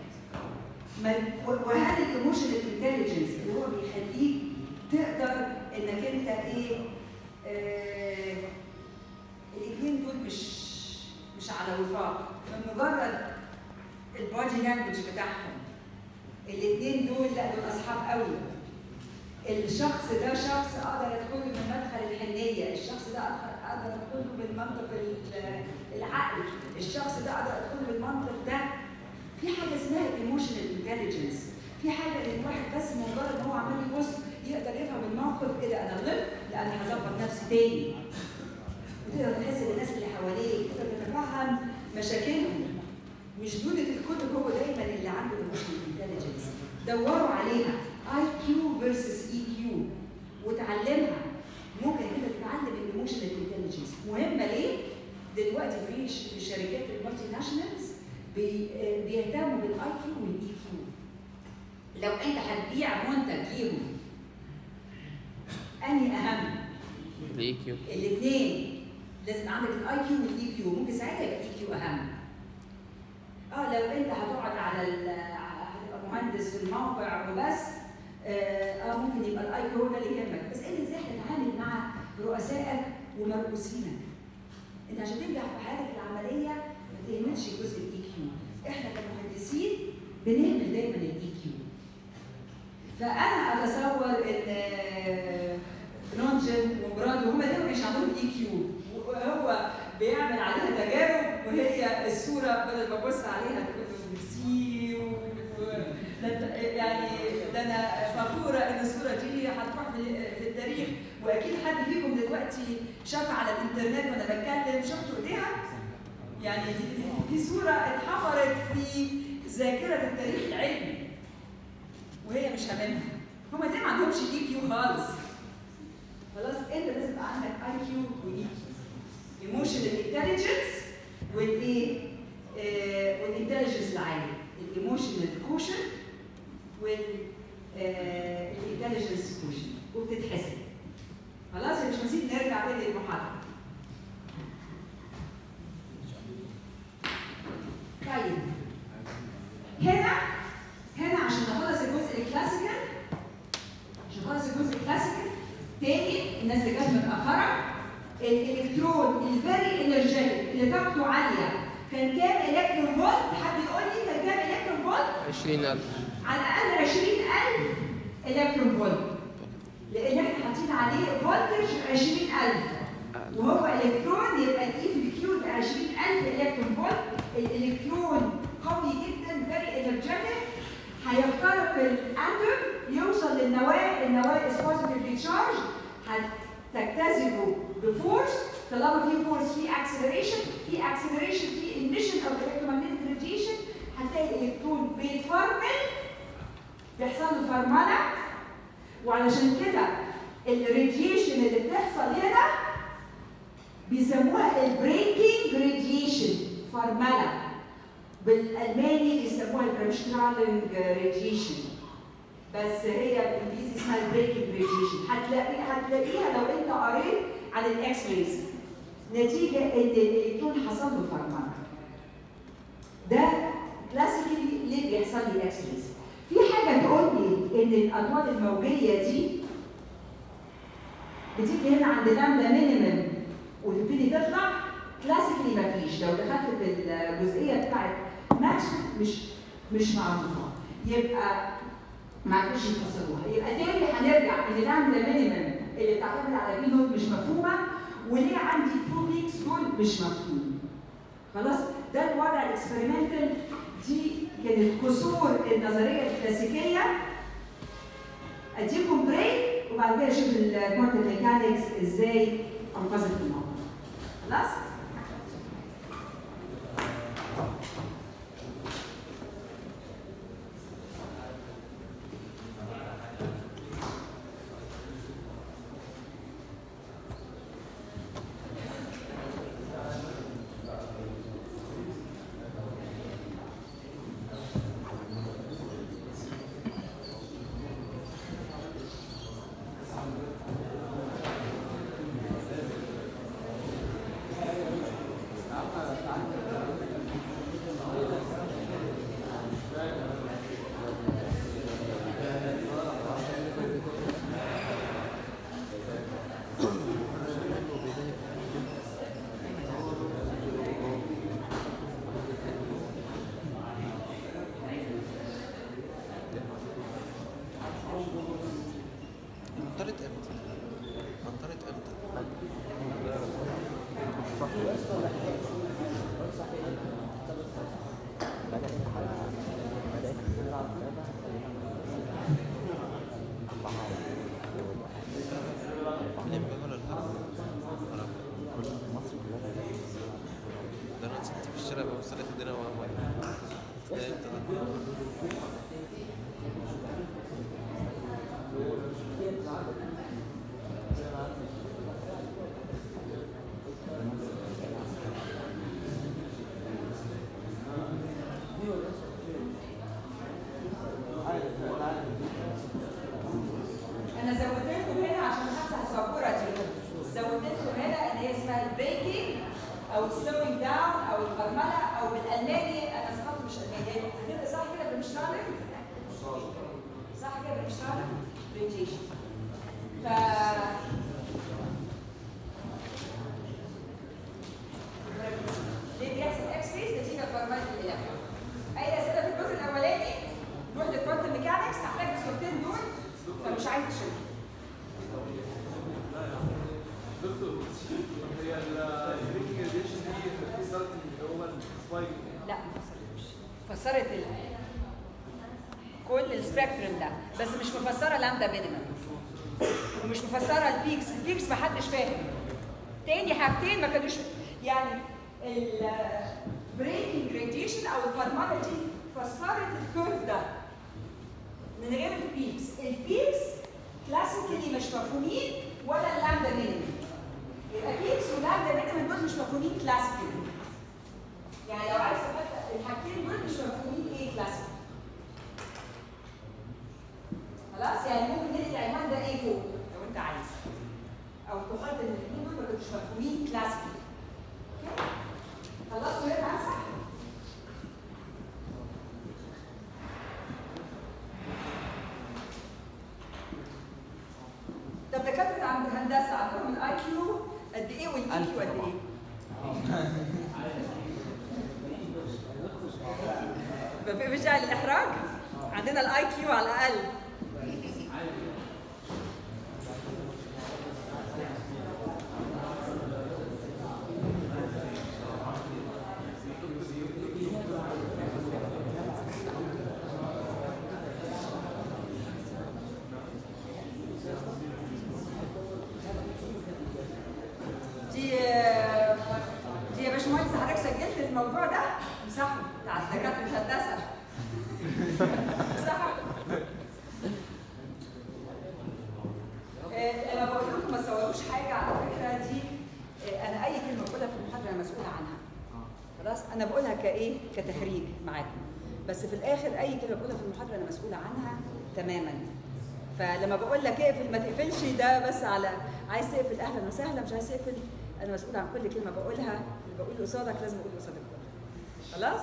وهل الايموشنال انتليجنس اللي هو بيخليك تقدر انك انت ايه آه الاثنين دول مش مش على وفاق، من مجرد البادي لانجوج بتاعهم الاثنين دول لا دول اصحاب قوي. الشخص ده شخص اقدر ادخله من مدخل الحنيه، الشخص ده اقدر ادخله من منطق العقل، الشخص ده اقدر ادخله بالمنطق ده. في حاجه اسمها الايموشنال انتليجنس، في حاجه ان الواحد بس مجرد ان هو عمال يبص يقدر يفهم الموقف، ايه ده انا غلطت؟ لا انا هظبط نفسي تاني. وتقدر تحس بالناس اللي حواليك، تقدر تتفهم مشاكلهم. مش دودة الكتب هو دايما اللي عنده ايموشنال انتليجنس، دوروا عليها اي كيو فيرسس اي كيو وتعلمها. ممكن كده تتعلم الايموشنال انتليجنس، مهمه ليه؟ دلوقتي في في شركات المالتي ناشونالز بيهتموا بالاي كيو والاي كيو. لو انت هتبيع منتج ليهم انهي اهم؟ الاي كيو. الاثنين لازم عندك الاي كيو والاي كيو، ممكن ساعتها يبقى الاي كيو اهم. اه لو انت هتقعد على هتبقى مهندس في الموقع وبس اه ممكن يبقى الاي كيو هو ده اللي يهمك، بس انت ازاي هتتعامل مع رؤسائك ومرؤوسينك؟ انت عشان تنجح في حياتك العمليه ما تهملش جزء الاي كيو، احنا كمهندسين بنعمل دايما الاي كيو. فانا اتصور ان نونجن ومرادو هم دايما مش عندهم اي كيو، وهو بيعمل عليها تجارب وهي الصوره بدل ما ابص عليها تقول ميرسي يعني ده انا فخوره ان الصوره دي هتروح في التاريخ. واكيد حد فيكم دلوقتي شاف على الانترنت وانا بتكلم شفتوا ايديها؟ يعني دي, دي, دي صوره اتحفرت في ذاكره التاريخ العلمي وهي مش هاممها. هما دي ما عندهمش اي كيو خالص. خلاص انت لازم يبقى عندك اي كيو واي كيو. ايموشنال انتليجنس والايه؟ والانتليجنس العاليه. الايموشنال كوشن والانتليجنس كوشن وبتتحسب. خلاص مش هنسيب نرجع تاني للمحاضره. طيب هنا هنا عشان نخلص الجزء الكلاسيكال عشان نخلص الجزء الكلاسيكال تاني الناس اللي جت متاخره الالكترون الفيري انرجيتيك اللي طاقته عاليه كان كام الكترون فولت؟ حد يقول لي كان كام الكترون فولت؟ عشرين ألف. على الاقل عشرين ألف الكترون فولت لان احنا حاطين عليه فولتج عشرين ألف وهو الكترون يبقى الاي في الكيو يبقى عشرين ألف الكترون فولت. الالكترون قوي جدا فيري انرجيتيك هيخترق الاتوم يوصل للنواه، النواه از بوزيتيفلي تشارج هتجتذبه بفورس. طالما في فورس في اكسلريشن في اكسلريشن في ايميشن او الكترومagnetic راديشن هتلاقي الالكترون بيتفرمل بيحصل له فرمله. وعلشان كده الراديشن اللي بتحصل هنا بيسموها البريكنج راديشن فرمله. بالالماني بيسموها البرمشترالنج راديشن بس هي بالانجليزي اسمها البريكنج راديشن. هتلاقي هتلاقيها لو انت قريت عن الاكس رايز نتيجه ان الالكترون حصل له فرمله. ده كلاسيكلي ليه بيحصل لي اكس رايز. في حاجه تقول لي ان الاضواء الموجيه دي بتيجي هنا عند لامدا مينيمم وتبتدي تطلع. كلاسيكلي مفيش. لو دخلت في الجزئيه بتاعت ماكسويل مش مش معروفه يبقى ما عرفوش يفسروها. يبقى تاني هنرجع ان لامدا مينيمم اللي بتعتمد على بي نوت مش مفهومه وليه عندي تو بيكس دول مش مفهوم. خلاص ده الوضع الاكسبيرمنتال. دي كانت كسور النظريه الكلاسيكيه. اديكم بريك وبعد كده اشوف الكوانتم ميكانكس ازاي انقذت الموضوع. خلاص؟ انا زودت لكم هنا عشان همسح السبوره دي. زودت لكم هنا ان هي اسمها البريكنج او السلوينج داون او الفرمله او بالالماني انا سمعت مش الماني كده صح كده بالمشترك؟ صح كده بالمشترك؟ ريديشن. ف ليه بيحصل اكس ريز نتيجه فرمله الالكترون. اي اسئله في الجزء الاولاني؟ نروح للكوانتم ميكانكس، هحتاج الصورتين دول فمش عايز اشيلهم. دكتور هي البريكنج راديشن دي فسرت اللي هو السبايك. لا ما فسرتش، فسرت ال... كل السبيكترم ده، بس مش مفسره لامدا مينيمم ومش مفسره البيكس. البيكس ما حدش فاهم. تاني حاجتين ما كانوش، يعني البريكنج راديشن او الفارمالوجي فسرت الكيرف ده من غير البيكس. البيكس كلاسيكالي مش مفهومين ولا اللامدا مينيمم. يبقى بيكس ولامدا مينيمم دول مش مفهومين كلاسيكالي. يعني لو عايز تحط الحاجتين دول مش مفهومين ايه كلاسيكالي. خلاص؟ يعني ممكن ندي العنوان ده ايه فوق لو انت عايز. او تحط ان الاثنين دول ما كانوش مفهومين كلاسيكالي. اوكي؟ خلصتوا هنا امسح؟ طب دكاتره عند الهندسه عندهم الاي كيو قد ايه والاي كيو قد ايه؟ مفيش داعي للاحراج؟ عندنا الاي كيو على الاقل. دي دي يا باشمهندس حضرتك سجلت الموضوع ده؟ امسحه بتاع دكاتره الهندسه. امسحه. لما بقول لكم ما تصوروش حاجه على فكره دي، انا اي كلمه بقولها في المحاضره انا مسؤوله عنها. خلاص؟ انا بقولها كايه؟ كتخريج معاكم. بس في الاخر اي كلمه بقولها في المحاضره انا مسؤوله عنها تماما. فلما بقول لك اقفل ما تقفلش ده بس على عايز تقفل اهلا وسهلا، مش عايز تقفل انا مسؤول عن كل كلمه بقولها. اللي بقول قصادك لازم اقول قصادك كله. خلاص؟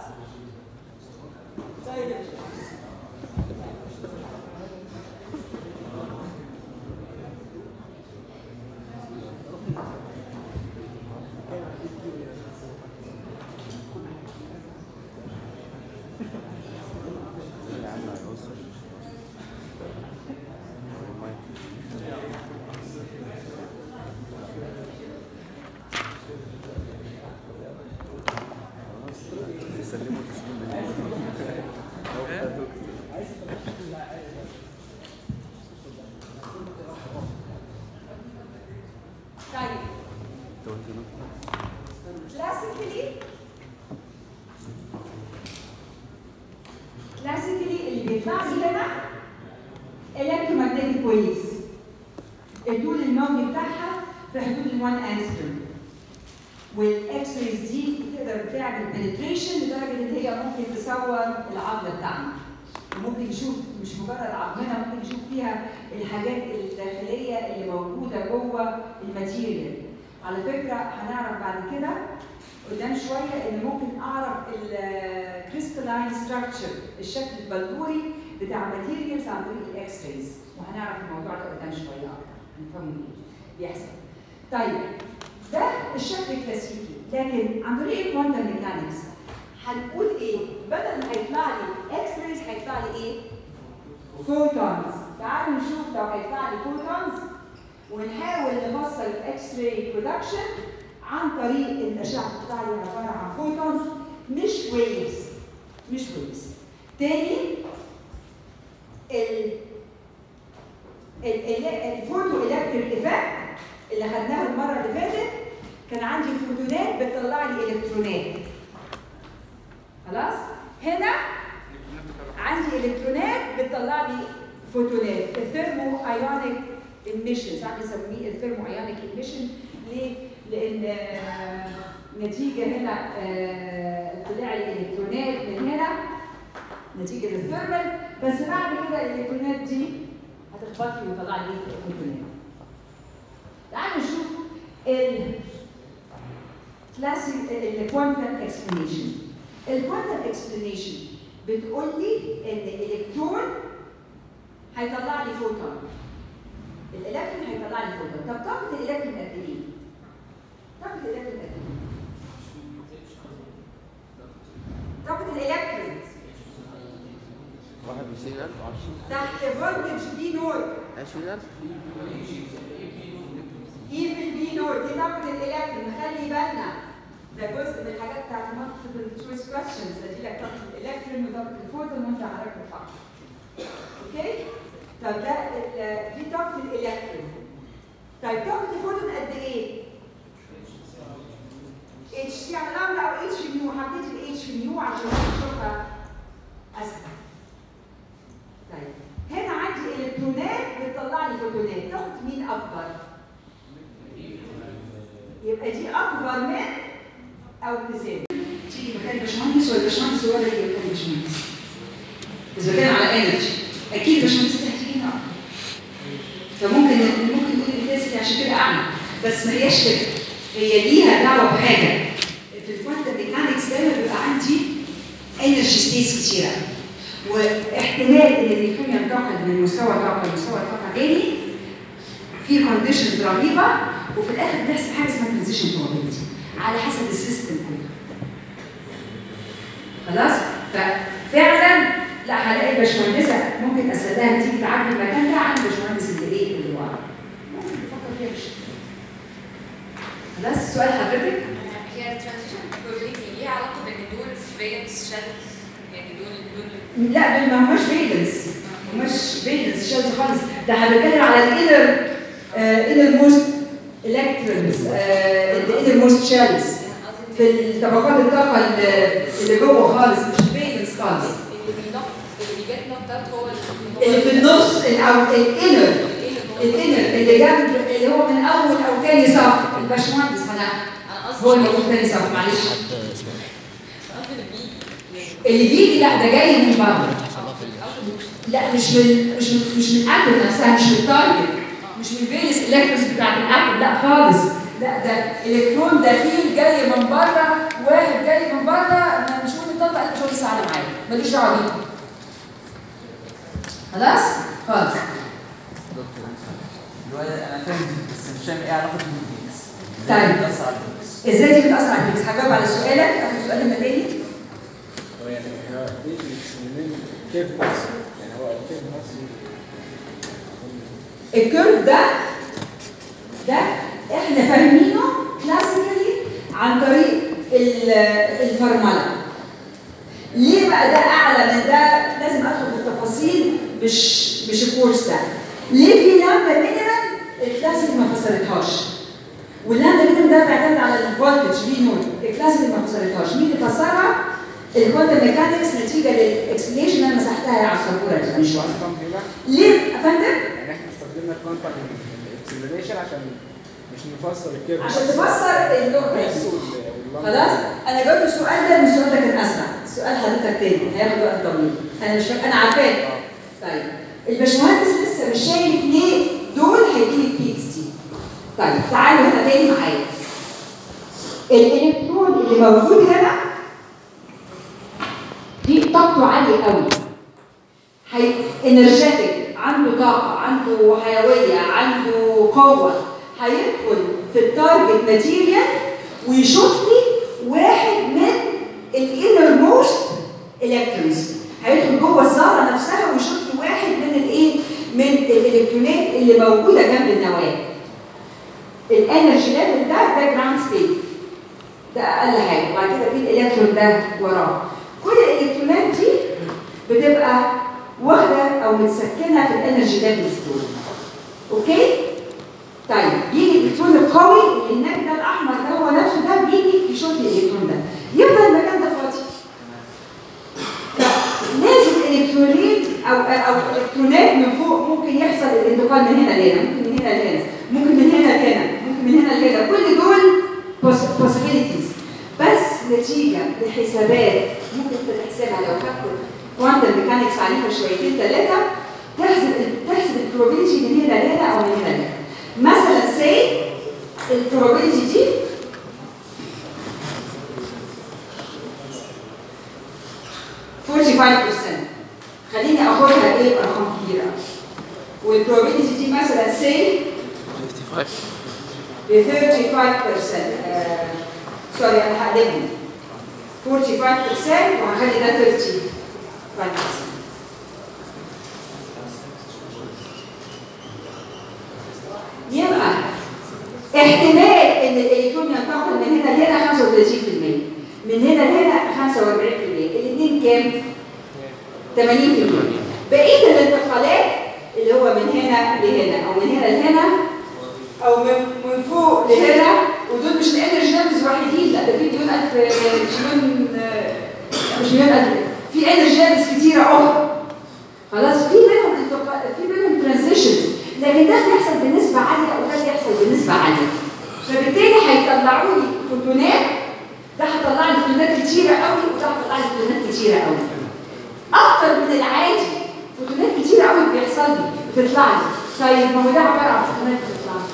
طيب والاكس ريز دي تقدر تعمل بنتريشن لدرجه ان هي ممكن تصور العظم بتاعنا. وممكن نشوف مش مجرد عظمنا، ممكن نشوف فيها الحاجات الداخليه اللي موجوده جوه الماتيريال. على فكره هنعرف بعد كده قدام شويه ان ممكن اعرف الكريستالاين ستراكشر، الشكل البلوري بتاع ماتيريالز عن طريق الاكس ريز، وهنعرف الموضوع ده قدام شويه اكتر نفهم ايه بيحصل. طيب ده الشكل الكلاسيكي، لكن عن طريق الكوانتم ميكانكس هنقول ايه؟ بدل ما هيطلع لي اكس ريز هيطلع لي ايه؟ فوتونز. تعالوا نشوف لو هيطلع لي فوتونز ونحاول نفسر الاكس راي برودكشن عن طريق الاشعه بتطلع لي عباره عن فوتونز مش ويفز. مش ويفز. تاني ال الفوتو الكتريك ايفكت اللي خدناها المره اللي فاتت كان عندي فوتونات بتطلع لي الكترونات. خلاص؟ هنا عندي الكترونات بتطلع لي فوتونات. الثيرمو ايونيك ايميشن، ساعات بنسميه الثيرمو ايونيك ايميشن. ليه؟ لان نتيجه هنا طلع لي الكترونات من هنا نتيجه الثيرمال، بس بعد كده الالكترونات دي هتخبط لي وتطلع لي فوتونات. تعالوا نشوف ال كلاسيك الكوانتم اكسبلانيشن. الكوانتم اكسبلانيشن بتقول لي ان الالكترون هيطلع لي فوتون. الالكترون هيطلع لي فوتون. طب طاقه الالكترون قد ايه؟ طاقه الالكترون قد ايه؟ طاقه الالكترون عشرين ألف تحت فولتج في نود عشرين ألف اي في البي نود دي طاقه الالكترون. خلي بالنا ده جزء من الحاجات بتاعت multiple choice questions، ادي لك طاقه الالكترون وطاقه الفوتون وانت حضرتك الفحص. اوكي؟ طب ده دي طاقه الالكترون. طيب طاقه الفوتون قد ايه؟ اتش يعني لامدا او اتش نيو. حطيت الاتش نيو عشان تشوفها اسهل. طيب هنا عندي الكترونات بتطلع لي فوتونات، تاخد مين اكبر؟ يبقى دي اكبر من او تساوي. تيجي مكان الباشمهندس ولا الباشمهندس هو اللي يجي مكان الباشمهندس؟ بس بتكلم على انرجي، اكيد الباشمهندس دي هتيجي هنا اكتر. فممكن ممكن نقول الانتنسيتي عشان كده اعلى، بس ما هياش كده. هي ليها دعوه بحاجه. في الكوانتم ميكانكس دايما بيبقى عندي انرجي ستيتس كتيره. واحتمال ان الالكترون ينتقل من مستوى طاقه لمستوى طاقه تاني في كونديشنز رهيبه، وفي الاخر بنحسب حاجه اسمها ترانزيشن بروبابيلتي على حسب السيستم كله. خلاص؟ ففعلا لا هلاقي الباشمهندسه ممكن اسالها تيجي تعدي المكان ده عن الباشمهندس اللي ايه اللي ورا. ممكن تفكر فيها بالشكل. خلاص؟ سؤال حضرتك؟ هي الترانزيشن بروبابيلتي ليها علاقه بان دول فالنس شيلز، يعني دول دول لا دول ما هماش فالنس، مش فالنس شيلز خالص، ده احنا بنتكلم على الانر انر موست الكترونز، الانر موست شيلز في الطبقات الطاقه اللي جوه خالص، مش فالنس خالص. اللي بينط اللي بيجت نقطات هو اللي في النص او الانر الانر اللي جنب اللي هو من اول او ثاني صف. الباشمهندس انا هو المفروض ثاني صف، معلش. اللي بيجي لا ده جاي من بره. لا مش من مش من مش من الاتوم نفسها، مش من التارجت، مش من الفينس الكترونز بتاعت الاتوم، لا خالص. لا ده الكترون دخيل جاي من بره، واحد جاي من بره مش مهم يطلع الا شغل الساعه معايا، ماليش دعوه بيه. خلاص؟ خالص. دلوقتي انا فاهم دي بس مش فاهم ايه علاقه بالبيكس. طيب. بتأثر على البيكس. ازاي دي بتاثر على البيكس؟ هجاوب على سؤالك، اخد سؤال لما تاني. هو يعني هو بيكس من كيف نفسه، يعني هو كيف نفسه. الكيرف ده ده احنا فاهمينه كلاسيكالي عن طريق الفرمله. ليه بقى ده اعلى من ده؟ لازم ادخل في التفاصيل، مش مش الكورس ده. ليه في لامدا مينيمم الكلاسيك ما فسرتهاش؟ واللامدا مينيمم ده بيعتمد على الفولتج في نود، الكلاسيك ما فسرتهاش. مين اللي فسرها؟ الكوانتم ميكانكس نتيجه للاكسبليشن اللي انا مسحتها على السبوره دي من شويه. ليه يا فندم؟ يعني احنا استخدمنا الكوانتم اكسلريشن عشان مش نفسر الكيرف، عشان تفسر اللغه. خلاص؟ انا جاوبت السؤال ده، السؤال ده كان اسرع. سؤال حضرتك تاني هياخد وقت طويل. انا مش فاهم، انا عارفاه. طيب الباشمهندس لسه مش شايف ليه دول هيجيلي البيكس دي. طيب تعالوا هنا تاني معايا. الالكترون اللي موجود هنا دي طاقته عاليه قوي. هي انرجيتك، عنده طاقه، عنده حيويه، عنده قوه. هيدخل في التارجت ماتيريال ويشوط لي واحد من الانر موست الكترونز. هيدخل جوه الذره نفسها ويشوط لي واحد من الايه؟ من الالكترونات اللي موجوده جنب النواه. الانرجي ليفل ده ده جراوند ستيت، ده اقل حاجه، وبعد كده في الالكترون ده وراه. كل الالكترونات دي بتبقى واخده او متسكنه في الانرجي ليفلز دول. اوكي؟ طيب يجي الالكترون القوي اللي هناك ده الاحمر ده هو نفسه ده بيجي يشوط الالكترون ده، يفضل المكان ده فاضي. لازم الالكترونين او او الكترونات من فوق ممكن يحصل الانتقال من هنا لهنا، ممكن من هنا لهنا، ممكن من هنا لهنا، ممكن من هنا لهنا، كل دول possibilities. بس نتيجه لحسابات ممكن تحسبها لو خدت كوانتم ميكانكس عنيفه شويتين ثلاثه، تحسب تحسب البروبابيلتي من هنا لهنا او من هنا لهنا. مثلا سي البروبابيلتي دي خمسة وأربعين بالمية، خليني اخدها ايه بارقام كبيره. والبروبابيلتي دي مثلا سي ب خمسة وثلاثين بالمية. سوري انا هقلبهم خمسة وأربعين بالمية وهخلي ده ثلاثين بالمية. احتمال ان الالكترون ينتقل من هنا لهنا خمسة وثلاثين بالمية، من هنا لهنا خمسة وأربعين بالمية، الاثنين كام؟ ثمانين بالمية. بقيه الانتقالات اللي هو من هنا لهنا او من هنا لهنا او من من فوق لهنا، ودول مش الانرجي ليفلز وحيدين، لا ده في مليون الف مليون مش مليون الف، في انرجي ليفلز كتيره اخرى. خلاص في منهم انتقال، في منهم ترانزيشنز، لكن ده بيحصل بنسبه عاليه وده بيحصل بنسبه عاليه. فبالتالي هيطلعوا لي فوتونات، ده هيطلع لي فوتونات كتيره قوي وده هيطلع لي فوتونات كتيره قوي. اكتر من العادي، فوتونات كتيره قوي بيحصل لي بتطلع لي. طيب ما هو ده عباره عن فوتونات بتطلع لي.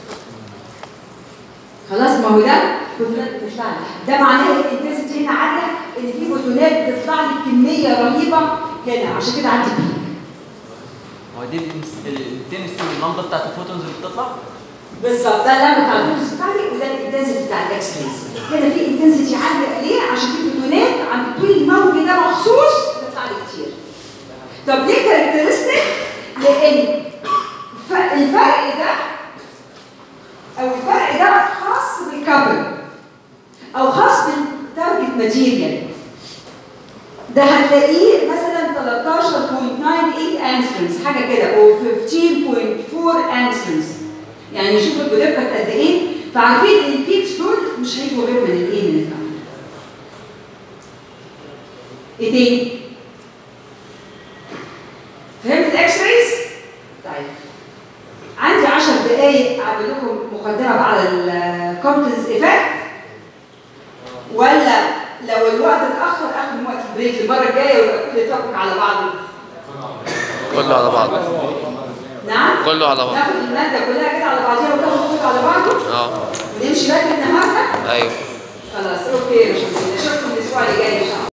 خلاص ما هو ده فوتونات بتطلع لي، ده معناه الانتنسيتي هنا عاليه، ان في فوتونات بتطلع لي بكميه رهيبه هنا، عشان كده عندي بيك. هو دي الانتنسيتي والنمبر بتاعت الفوتونز اللي بتطلع؟ بالظبط، ده اللمبه بتاع الفوتونز بتاعتي وده الانتنسيتي بتاع الاكس ريز. هنا في انتنسيتي عاليه ليه؟ عشان في فوتونات عند الطول الموجي ده مخصوص بتطلع لي كتير. طب ليه كاركترستيك؟ لان الفرق ده او الفرق ده خاص بالكابل او خاص بالتارجت ماتيريال. ده هتلاقيه مثلا ثلاثة عشر فاصلة تسعة ثمانية انسترنز حاجه كده او خمستاشر فاصلة أربعة انسترنز، يعني شوفوا بدقه قد ايه. فعارفين ان البيكس دول مش هيجوا غير من الايه من الكابل. ايه تاني؟ فهمت الاكس رايز؟ طيب عندي عشر دقايق اعمل لكم مقدمه على الكومبتنس ايفكت، ولا لو الوقت اتاخر اخد وقت البريك المره الجايه ويبقى كل توبك على بعضه؟ كله على بعضه. نعم؟ كله على بعضه. ناخد الماده كلها كده على بعضيها وتاخد كله على بعضه؟ اه ونمشي بدري النهارده؟ ايوه. خلاص اوكي، مش مشكله، اشوفكم الاسبوع اللي جاي ان شاء الله.